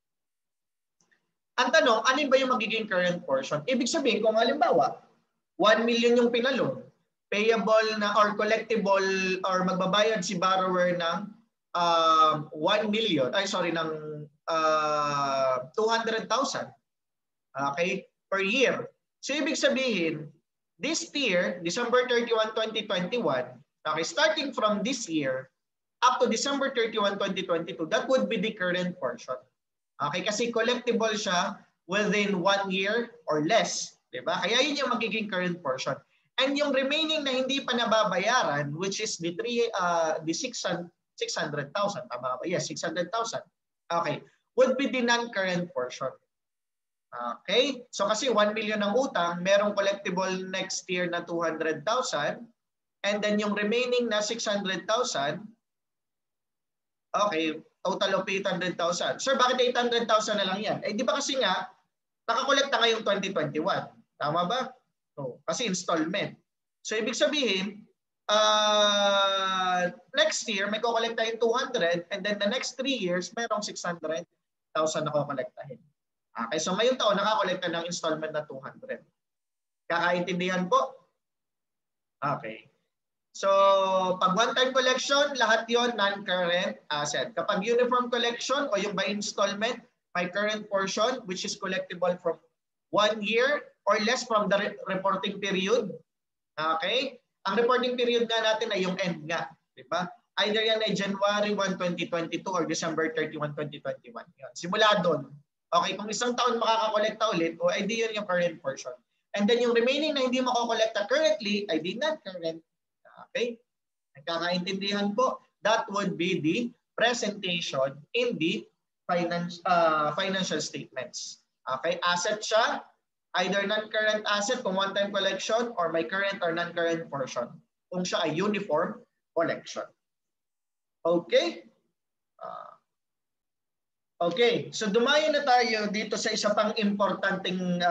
Ang tanong, ano ba yung magiging current portion? Ibig sabihin, kung halimbawa, 1 million yung pinalong, payable na or collectible or magbabayad si borrower ng 1 million, ng 200,000, okay, per year. So ibig sabihin, this year, December 31, 2021, okay, starting from this year up to December 31, 2022, that would be the current portion. Okay, kasi collectible siya within 1 year or less. Diba? Kaya yun yung magiging current portion. And yung remaining na hindi pa nababayaran, which is the 600,000, tama ba? Yes, 600,000. Okay, would be the non-current portion. Okay? So kasi 1 million ang utang, merong collectible next year na 200,000 and then yung remaining na 600,000, okay, total of 800,000. Sir, bakit 800,000 na lang yan? Eh di ba kasi nga, nakakolekta ngayong 2021. Tama ba? So, kasi installment. So ibig sabihin, next year may kokolektahin 200 and then the next 3 years merong 600,000 na kokolektahin. Okay, so ngayong taon nakakolekta ng installment na 200. Kakaintindihan po? Okay. So, pag one-time collection, lahat yon non-current asset. Kapag uniform collection o yung by installment, may current portion which is collectible from 1 year or less from the reporting period. Okay? Ang reporting period nga natin ay yung end nga. Diba? Either yan ay January 1, 2022 or December 31, 2021. Yun. Simula doon. Okay, kung isang taon makakakolekta ulit, o ay di yun yung current portion. And then yung remaining na hindi makokolekta currently, ay di not current. Okay? Nagkakaintindihan po? That would be the presentation in the financial statements. Okay? Asset siya, either non-current asset kung one-time collection or may current or non-current portion kung siya ay uniform collection. Okay? Okay, so dumayo na tayo dito sa isa pang importanteng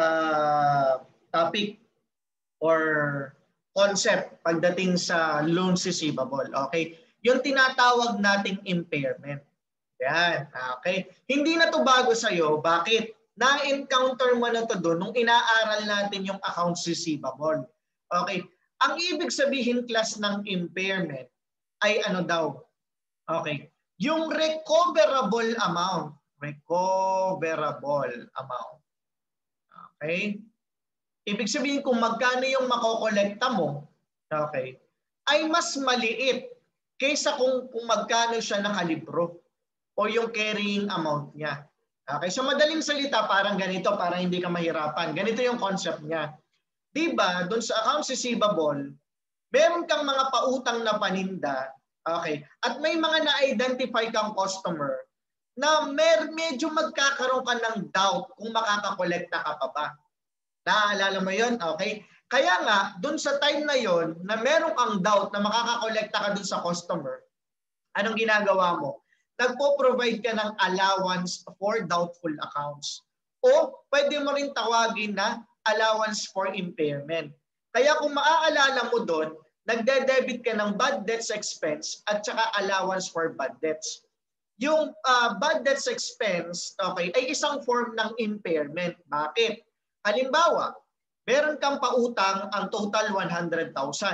topic or concept pagdating sa loans receivable. Okay, yung tinatawag nating impairment. Yan, okay. Hindi na to bago sa'yo. Bakit? Na-encounter mo na to doon nung inaaral natin yung accounts receivable. Okay, ang ibig sabihin class ng impairment ay ano daw? Okay, yung recoverable amount. Recoverable amount. Okay? Ibig sabihin kung magkano yung makokolekta mo, okay, ay mas maliit kaysa kung magkano siya nakalibro o yung carrying amount niya. Okay? So madaling salita, parang ganito, para hindi ka mahirapan. Ganito yung concept niya. Diba, doon sa accounts receivable, meron kang mga pautang na paninda, okay, at may mga na-identify kang customer na medyo magkakaroon ka ng doubt kung makakakolekta ka pa ba. Naaalala mo yun? Okay? Kaya nga, dun sa time na yon na meron kang doubt na makakakolekta ka dun sa customer, anong ginagawa mo? Nagpo-provide ka ng allowance for doubtful accounts. O pwede mo rin tawagin na allowance for impairment. Kaya kung maaalala mo doon, nagde-debit ka ng bad debts expense at saka allowance for bad debts. Yung bad debts expense, okay, ay isang form ng impairment. Bakit? Halimbawa, meron kang pautang ang total 100,000.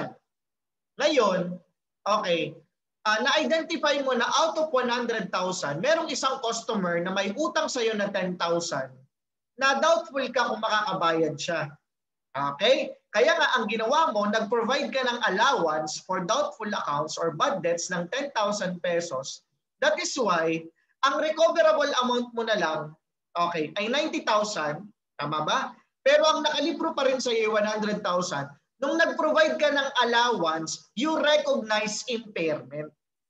Ngayon, okay, na-identify mo na out of 100,000, merong isang customer na may utang sa'yo na 10,000 na doubtful ka kung makakabayad siya. Okay? Kaya nga ang ginawa mo, nag-provide ka ng allowance for doubtful accounts or bad debts ng 10,000 pesos. That is why, ang recoverable amount mo na lang, okay, ay 90,000, tama ba? Pero ang nakalibro pa rin sa iyo 100,000. Nung nag-provide ka ng allowance, you recognize impairment.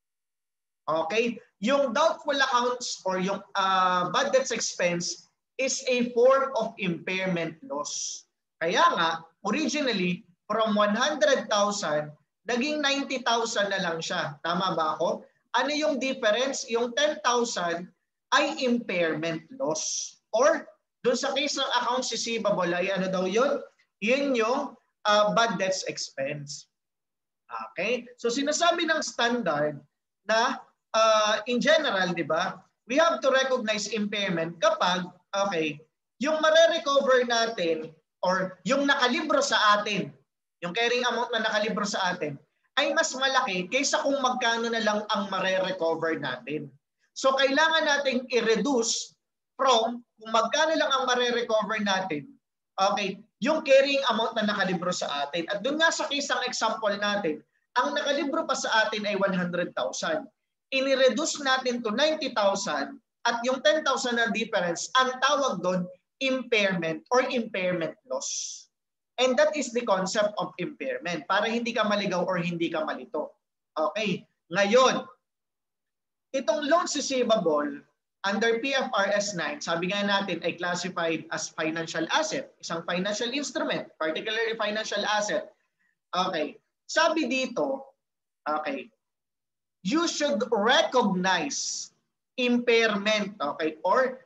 Okay? Yung doubtful accounts or yung bad debts expense is a form of impairment loss. Kaya nga, originally, from 100,000, naging 90,000 na lang siya. Tama ba ako? Ano yung difference? Yung 10,000 ay impairment loss. Or, doon sa case ng accounts receivable, ay ano daw yun? Yun yung bad debts expense. Okay? So, sinasabi ng standard na in general, di ba, we have to recognize impairment kapag, okay, yung mare-recover natin or yung nakalibro sa atin, yung carrying amount na nakalibro sa atin, ay mas malaki kaysa kung magkano na lang ang mare-recover natin. So kailangan nating i-reduce from kung magkano lang ang mare-recover natin, okay, yung carrying amount na nakalibro sa atin. At doon nga sa case ng example natin, ang nakalibro pa sa atin ay 100,000. Ini-reduce natin to 90,000 at yung 10,000 na difference, ang tawag doon, impairment or impairment loss. And that is the concept of impairment para hindi ka maligaw or hindi ka malito. Okay. Ngayon, itong loans receivable under PFRS 9, sabi nga natin ay classified as financial asset, isang financial instrument, particularly financial asset. Okay. Sabi dito, okay, you should recognize impairment, okay, or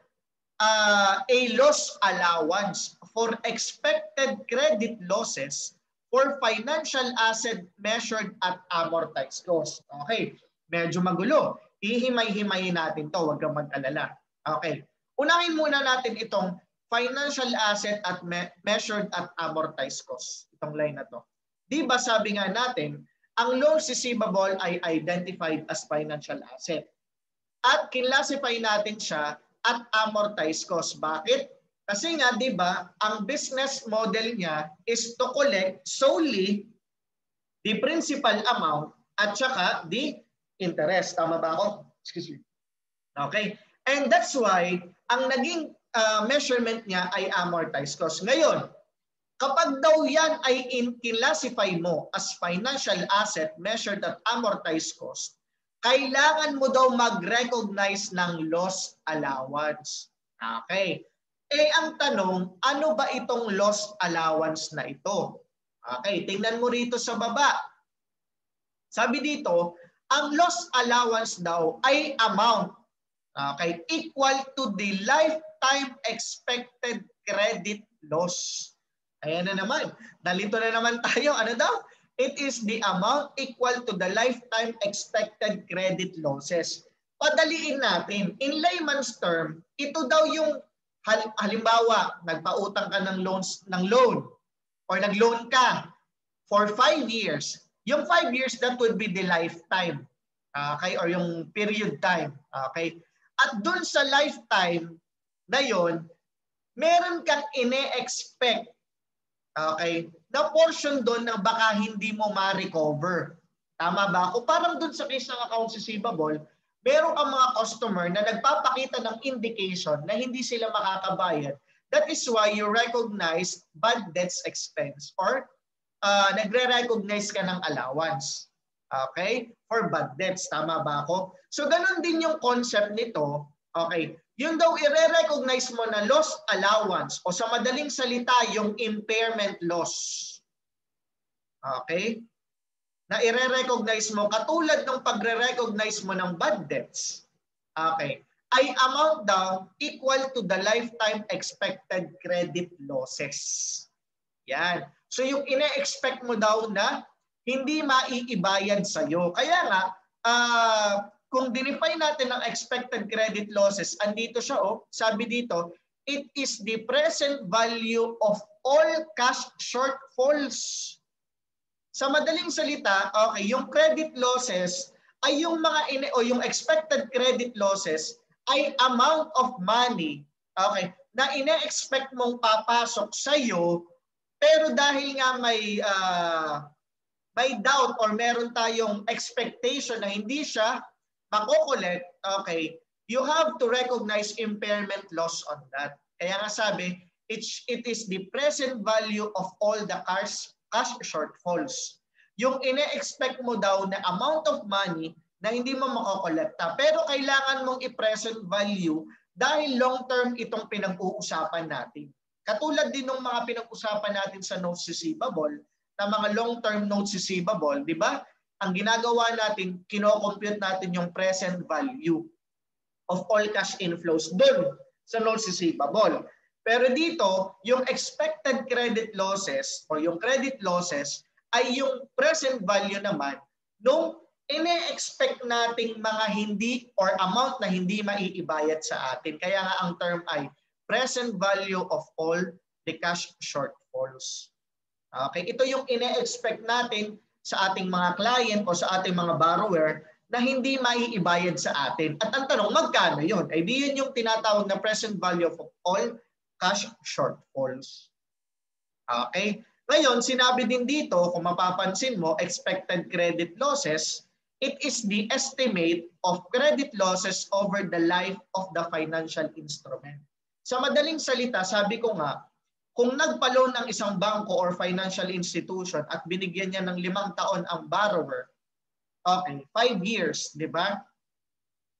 a loss allowance for expected credit losses for financial asset measured at amortized cost. Okay, medyo magulo. Ihimay-himayin natin to, huwag kang mag-alala. Okay. Unahin muna natin itong financial asset at measured at amortized cost. Itong line na to. Di ba sabi nga natin, ang loans receivable ay identified as financial asset. At kinlassify natin siya at amortized cost. Bakit? Kasi nga, di ba, ang business model niya is to collect solely the principal amount at saka the interest. Tama ba ako? Excuse me. Okay. And that's why, ang naging measurement niya ay amortized cost. Ngayon, kapag daw yan ay classify mo as financial asset measured at amortized cost, kailangan mo daw mag-recognize ng loss allowance. Okay. Ang tanong, ano ba itong loss allowance na ito? Okay, tingnan mo rito sa baba. Sabi dito, ang loss allowance daw ay amount, okay, equal to the lifetime expected credit loss. Ayan na naman. Nalito na naman tayo. Ano daw? It is the amount equal to the lifetime expected credit losses. Padaliin natin. In layman's term, ito daw yung halimbawa, nagpautang ka ng loan or nag-loan ka for 5 years. Yung 5 years, that would be the lifetime. Okay? Or yung period time. Okay? At dun sa lifetime na yon, meron kang ine-expect, okay, na portion doon na baka hindi mo ma-recover. Tama ba? O parang doon sa case ng accounts receivable, meron kang mga customer na nagpapakita ng indication na hindi sila makakabayad. That is why you recognize bad debts expense or nagre-recognize ka ng allowance. Okay? For bad debts. Tama ba ako? So ganun din yung concept nito. Okay? Yung daw i-recognize mo na loss allowance o sa madaling salita yung impairment loss. Okay? Na i-recognize mo katulad ng pagre-recognize mo ng bad debts. Okay? Ay amount daw equal to the lifetime expected credit losses. Yan. So yung ine-expect mo daw na hindi maiibayad sa'yo. Kaya nga, kung dinefine natin ang expected credit losses, andito siya, sabi dito, it is the present value of all cash shortfalls. Sa madaling salita, okay, yung credit losses ay yung mga yung expected credit losses ay amount of money, okay, na ine-expect mong papasok sa'yo, pero dahil nga may doubt or meron tayong expectation na hindi siya mako-collect, okay, you have to recognize impairment loss on that. Kaya nga sabi, it is the present value of all the cash shortfalls. Yung ine-expect mo daw na amount of money na hindi mo mako-collecta, pero kailangan mong i-present value dahil long-term itong pinag-uusapan natin. Katulad din ng mga pinag-usapan natin sa notes receivable, na mga long-term notes receivable, di ba? Ang ginagawa natin, kino-compute natin yung present value of all cash inflows doon sa notes receivable. Pero dito, yung expected credit losses o yung credit losses ay yung present value naman nung ine-expect nating mga hindi or amount na hindi maiibayad sa atin. Kaya nga ang term ay present value of all the cash shortfalls. Okay, ito yung ine-expect natin sa ating mga client o sa ating mga borrower na hindi maiibayad sa atin. At ang tanong, magkano yun? Ay di yun yung tinatawag na present value of all cash shortfalls. Okay? Ngayon, sinabi din dito, kung mapapansin mo, expected credit losses, it is the estimate of credit losses over the life of the financial instrument. Sa madaling salita, sabi ko nga, kung nagpa-loan ng isang bangko or financial institution at binigyan niya ng 5 taon ang borrower, okay, 5 years, di ba?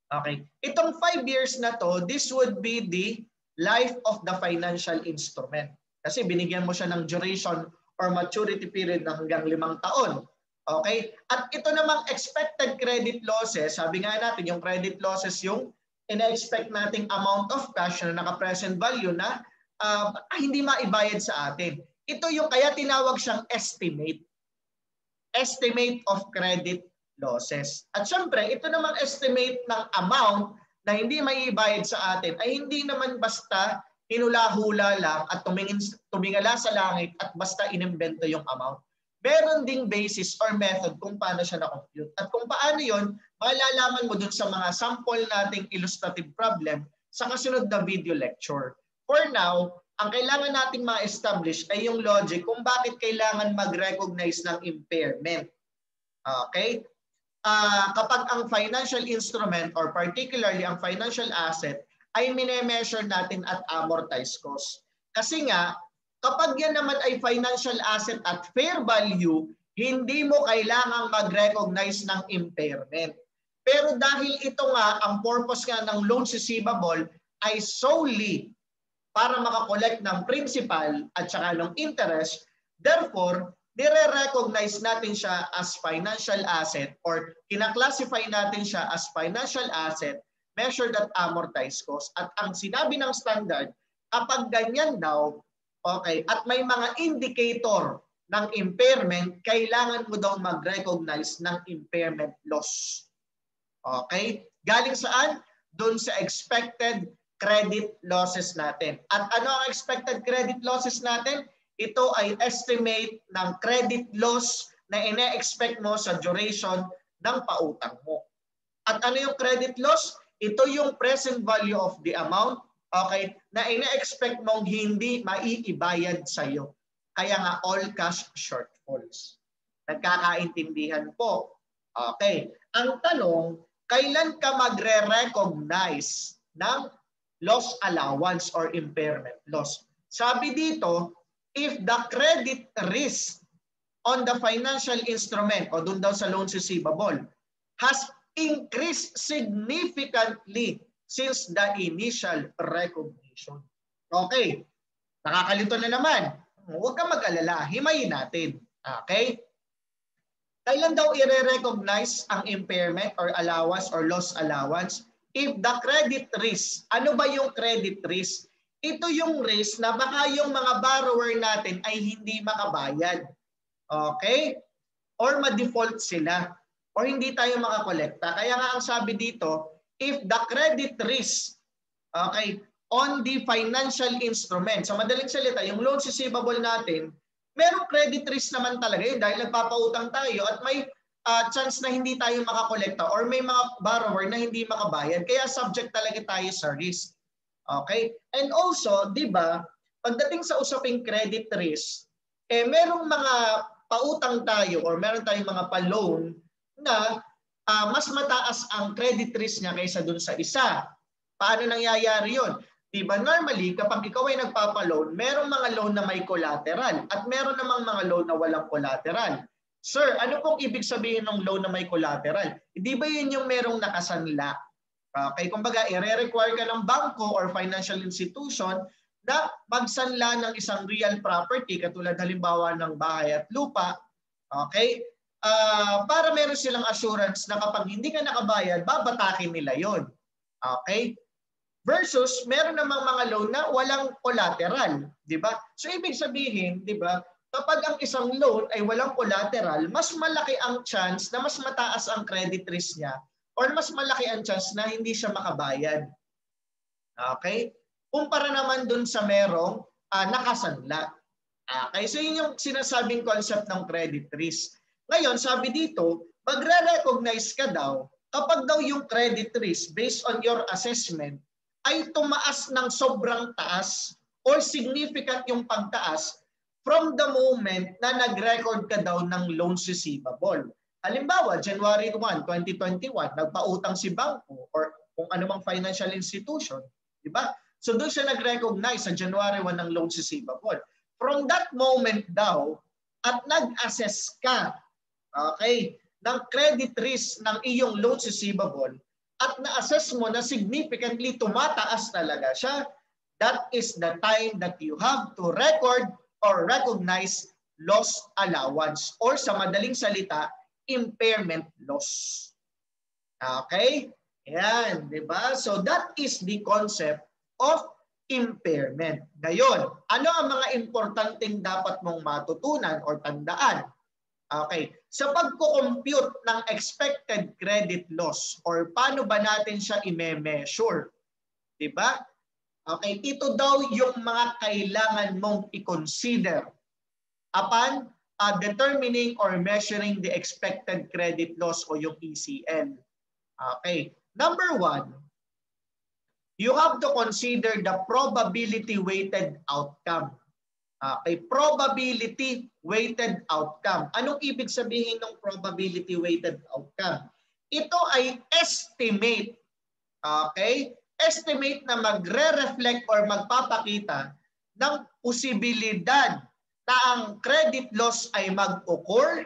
Okay. Itong 5 years na to, this would be the life of the financial instrument. Kasi binigyan mo siya ng duration or maturity period na hanggang 5 taon. Okay? At ito namang expected credit losses, sabi nga natin yung credit losses yung ina-expect nating amount of cash na naka-present value na hindi maibayad sa atin. Ito yung kaya tinawag siyang estimate. Estimate of credit losses. At syempre, ito namang estimate ng amount na hindi maibayad sa atin ay hindi naman basta hinula-hula lang at tumingala sa langit at basta inimbento yung amount. Meron ding basis or method kung paano siya na-compute. At kung paano yon, malalaman mo dun sa mga sample nating illustrative problem sa kasunod na video lecture. For now, ang kailangan nating ma-establish ay yung logic kung bakit kailangan mag-recognize ng impairment. Okay? Kapag ang financial instrument or particularly ang financial asset ay mine-measure natin at amortized cost. Kasi nga, kapag yan naman ay financial asset at fair value, hindi mo kailangang mag-recognize ng impairment. Pero dahil ito nga, ang purpose nga ng loans receivable ay solely para makakolekt ng principal at saka ng interest, therefore, nire-recognize natin siya as financial asset or kina-classify natin siya as financial asset measured at amortized cost. At ang sinabi ng standard, kapag ganyan daw, okay, at may mga indicator ng impairment, kailangan mo daw mag-recognize ng impairment loss. Okay? Galing saan? Doon sa expected credit losses natin. At ano ang expected credit losses natin? Ito ay estimate ng credit loss na ine-expect mo sa duration ng pautang mo. At ano yung credit loss? Ito yung present value of the amount, okay, na ine-expect mong hindi maiibayad sa iyo. Kaya nga all cash shortfalls. Nagkakaintindihan po. Okay. Ang tanong, kailan ka magre-recognize ng loss allowance or impairment loss? Sabi dito, if the credit risk on the financial instrument o dun daw sa loans receivable has increased significantly since the initial recognition. Okay, nakakalito na naman. Huwag kang mag-alala, himayin natin. Okay? Kailan daw i-recognize ang impairment or allowance or loss allowance? If the credit risk, ano ba yung credit risk? Ito yung risk na baka yung mga borrower natin ay hindi makabayad. Okay? Or ma-default sila. Or hindi tayo makakolekta. Kaya nga ang sabi dito, if the credit risk, okay, on the financial instrument, sa madaling salita, yung loans receivable natin, merong credit risk naman talaga yun dahil nagpapautang tayo at may chance na hindi tayo makakolekta or may mga borrower na hindi makabayad. Kaya subject talaga tayo sa risk. Okay? And also, di ba, pagdating sa usaping credit risk, merong mga pautang tayo or meron tayong mga pa-loan na mas mataas ang credit risk niya kaysa dun sa isa. Paano nangyayari yun? Di ba normally, kapag ikaw ay nagpapa-loan, merong mga loan na may collateral at meron namang mga loan na walang collateral. Sir, ano pong ibig sabihin ng loan na may collateral? Di ba yun yung merong nakasanla? Okay, kumbaga, i-require ka ng bangko or financial institution na magsanla ng isang real property, katulad halimbawa ng bahay at lupa, okay? Para meron silang assurance na kapag hindi ka nakabayad, babatakin nila yon. Okay? Versus, meron namang mga loan na walang collateral, di ba? So, ibig sabihin, di ba, kapag ang isang loan ay walang collateral, mas malaki ang chance na mas mataas ang credit risk niya or mas malaki ang chance na hindi siya makabayad. Okay? Kumpara naman dun sa merong nakasanla. Okay? So yun yung sinasabing concept ng credit risk. Ngayon, sabi dito, magre-recognize ka daw kapag daw yung credit risk based on your assessment ay tumaas ng sobrang taas or significant yung pagtaas from the moment na nag-record ka daw ng loans receivable. Halimbawa, January 1, 2021, nagpautang si bangko or kung anumang financial institution, di ba? So doon siya nag-recognize sa January 1 ng loans receivable. From that moment daw, at nag-assess ka, okay, ng credit risk ng iyong loans receivable, at na-assess mo na significantly tumataas talaga siya, that is the time that you have to record or recognize loss allowance or sa madaling salita, impairment loss. Okay? Yan, di ba? So that is the concept of impairment. Ngayon, ano ang mga importanteng dapat mong matutunan or tandaan? Okay, sa pagko-compute ng expected credit loss or paano ba natin siya i-measure? Di ba? Okay, ito daw yung mga kailangan mong i-consider upon determining or measuring the expected credit loss o yung ECL. Okay, number 1, you have to consider the probability weighted outcome. Okay, probability weighted outcome. Anong ibig sabihin ng probability weighted outcome? Ito ay estimate. Okay? Estimate na magre-reflect or magpapakita ng posibilidad na ang credit loss ay mag-occur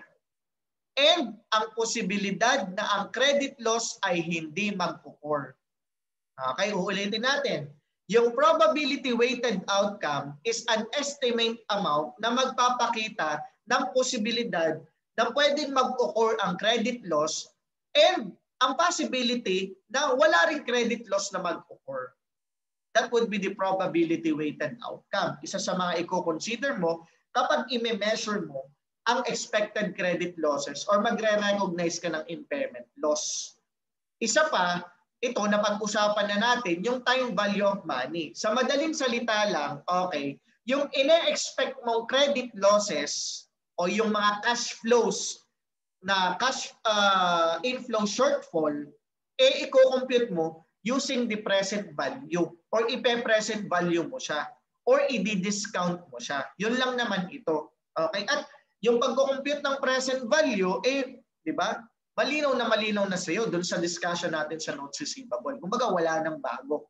and ang posibilidad na ang credit loss ay hindi mag-occur. Okay, uulitin natin. Yung probability weighted outcome is an estimate amount na magpapakita ng posibilidad na pwedeng mag-occur ang credit loss and ang possibility na wala rin credit loss na mag-occur. That would be the probability weighted outcome. Isa sa mga i-consider mo kapag i-measure mo ang expected credit losses or magre-recognize ka ng impairment loss. Isa pa, ito na pag-usapan na natin, yung time value of money. Sa madaling salita lang, okay, yung ine-expect mong credit losses o yung mga cash flows na cash inflow shortfall, i-compute mo using the present value or ipe-present value mo siya or i-discount mo siya. Yun lang naman ito. Okay? At yung pag-compute ng present value, di ba? Malinaw na sa iyo doon sa discussion natin sa notes receivable. Kumbaga wala nang bago.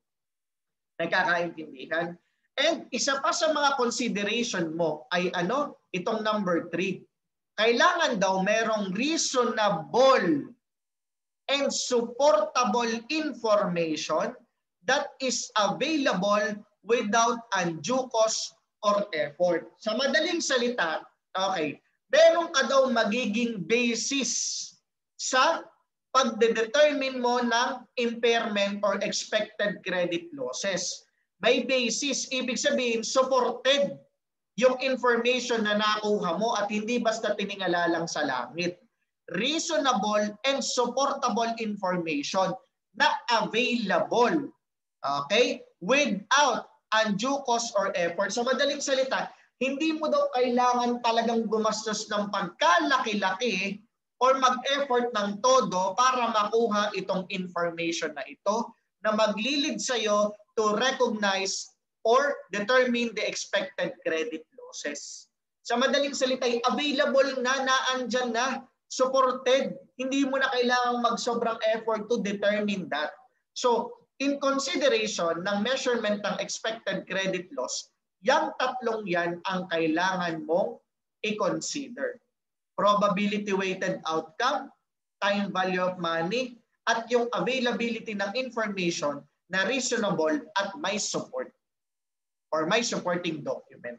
Nagkakaintindihan? And isa pa sa mga consideration mo ay itong number 3. Kailangan daw merong reasonable and supportable information that is available without undue cost or effort. Sa madaling salita, okay, meron ka daw magiging basis sa pagdedetermine mo ng impairment or expected credit losses. May basis, ibig sabihin supported yung information na nakuha mo at hindi basta tiningala lang sa langit. Reasonable and supportable information na available, okay, without undue cost or effort. Sa madaling salita, hindi mo daw kailangan talagang gumastos ng pagkalaki-laki or mag-effort ng todo para makuha itong information na ito na maglilid sa iyo to recognize or determine the expected credit losses. Sa madaling salita, available na, naandyan na, supported. Hindi mo na kailangang magsobrang effort to determine that. So, in consideration ng measurement ng expected credit loss, yung tatlong yan ang kailangan mong i-consider. Probability weighted outcome, time value of money, at yung availability ng information na reasonable at may support or may supporting document.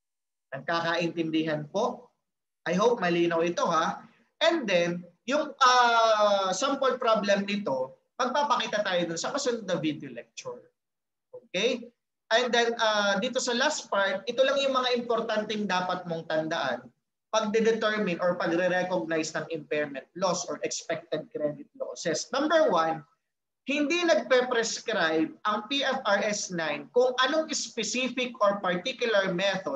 Nagkakaintindihan po? I hope malinaw ito ha. And then, yung sample problem nito, magpapakita tayo dun sa kasunod na video lecture. Okay? And then, dito sa last part, ito lang yung mga importanteng dapat mong tandaan pagde-determine or pagre-recognize ng impairment loss or expected credit losses. Number 1, hindi nagpe-prescribe ang PFRS 9 kung anong specific or particular method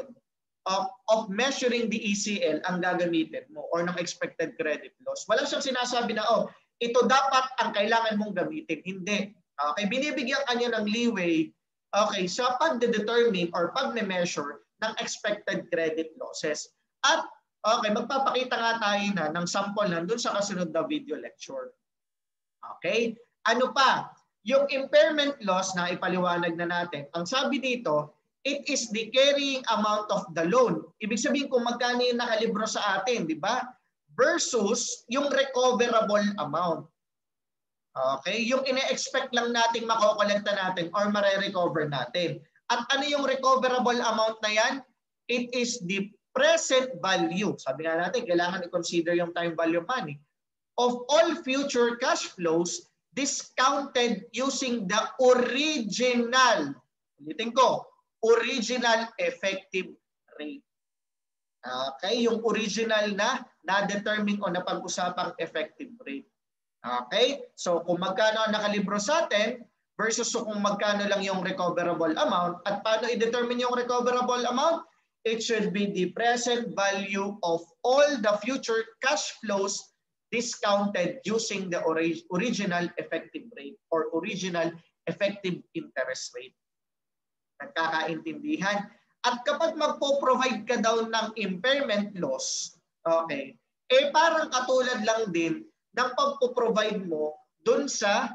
of measuring the ECL ang gagamitin mo or ng expected credit loss. Wala siyang sinasabi na, ito dapat ang kailangan mong gamitin. Hindi. Okay, binibigyan kanya ng leeway sa pagde-determine or pag-measure ng expected credit losses. At magpapakita nga tayo na ng sample nandun sa kasunod na video lecture. Okay? Ano pa? Yung impairment loss na ipaliwanag na natin, ang sabi dito, it is the carrying amount of the loan. Ibig sabihin kung magkano yung nakalibro sa atin, di ba? Versus yung recoverable amount. Okay? Yung ine-expect lang nating makokolekta natin or mare-recover natin. At ano yung recoverable amount na yan? It is the present value. Sabi nga natin, kailangan i-consider yung time value of money. Of all future cash flows discounted using the original, ulitin ko, original effective rate. Okay? Yung original na determine o napag-usapang effective rate. Okay? So kung magkano ang nakalibro sa atin versus kung magkano lang yung recoverable amount at paano i-determine yung recoverable amount? It should be the present value of all the future cash flows discounted using the original effective rate or original effective interest rate. Nagkakaintindihan? At kapag magpo-provide ka daw ng impairment loss, okay, parang katulad lang din ng pagpo-provide mo dun sa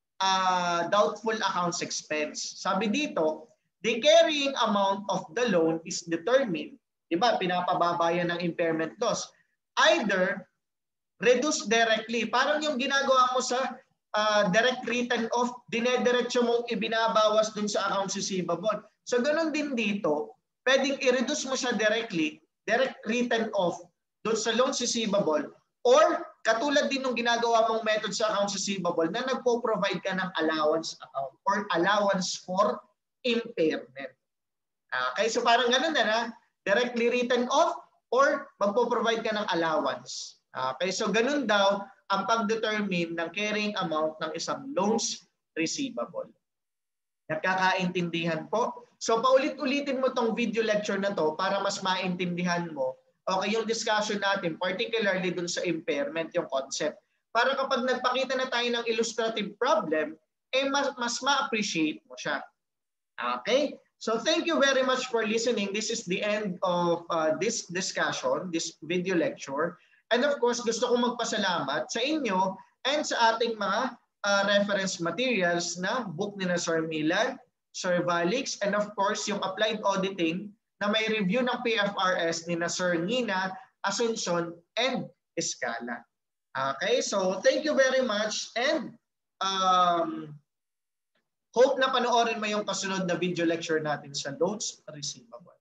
doubtful accounts expense. Sabi dito, the carrying amount of the loan is determined, di ba, pinapababayan ng impairment loss, either reduce directly, parang yung ginagawa mo sa direct written off, dinediretso mong ibinabawas dun sa accounts receivable. So ganun din dito, pwedeng i-reduce mo siya directly, direct written off dun sa loans receivable, or katulad din ng ginagawa mong method sa accounts receivable na nagpo-provide ka ng allowance account or allowance for impairment. Okay, so parang ganun na, directly written off or magpo-provide ka ng allowance. Okay, so ganun daw ang pag-determine ng carrying amount ng isang loans receivable. Nagkakaintindihan po? So paulit-ulitin mo tong video lecture na to para mas maintindihan mo okay yung discussion natin, particularly dun sa impairment, yung concept. Para kapag nagpakita na tayo ng illustrative problem, mas ma-appreciate mo siya. Okay? So thank you very much for listening. This is the end of this discussion, this video lecture. And of course, gusto kong magpasalamat sa inyo and sa ating mga reference materials na book ni na Sir Milan, Sir Valix, and of course, yung applied auditing na may review ng PFRS ni na Sir Nina, Asuncion, and Escala. Okay, so thank you very much and hope na panoorin mo yung kasunod na video lecture natin sa loans receivable.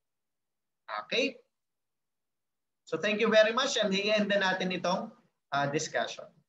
Okay? So thank you very much and i-end na natin itong discussion.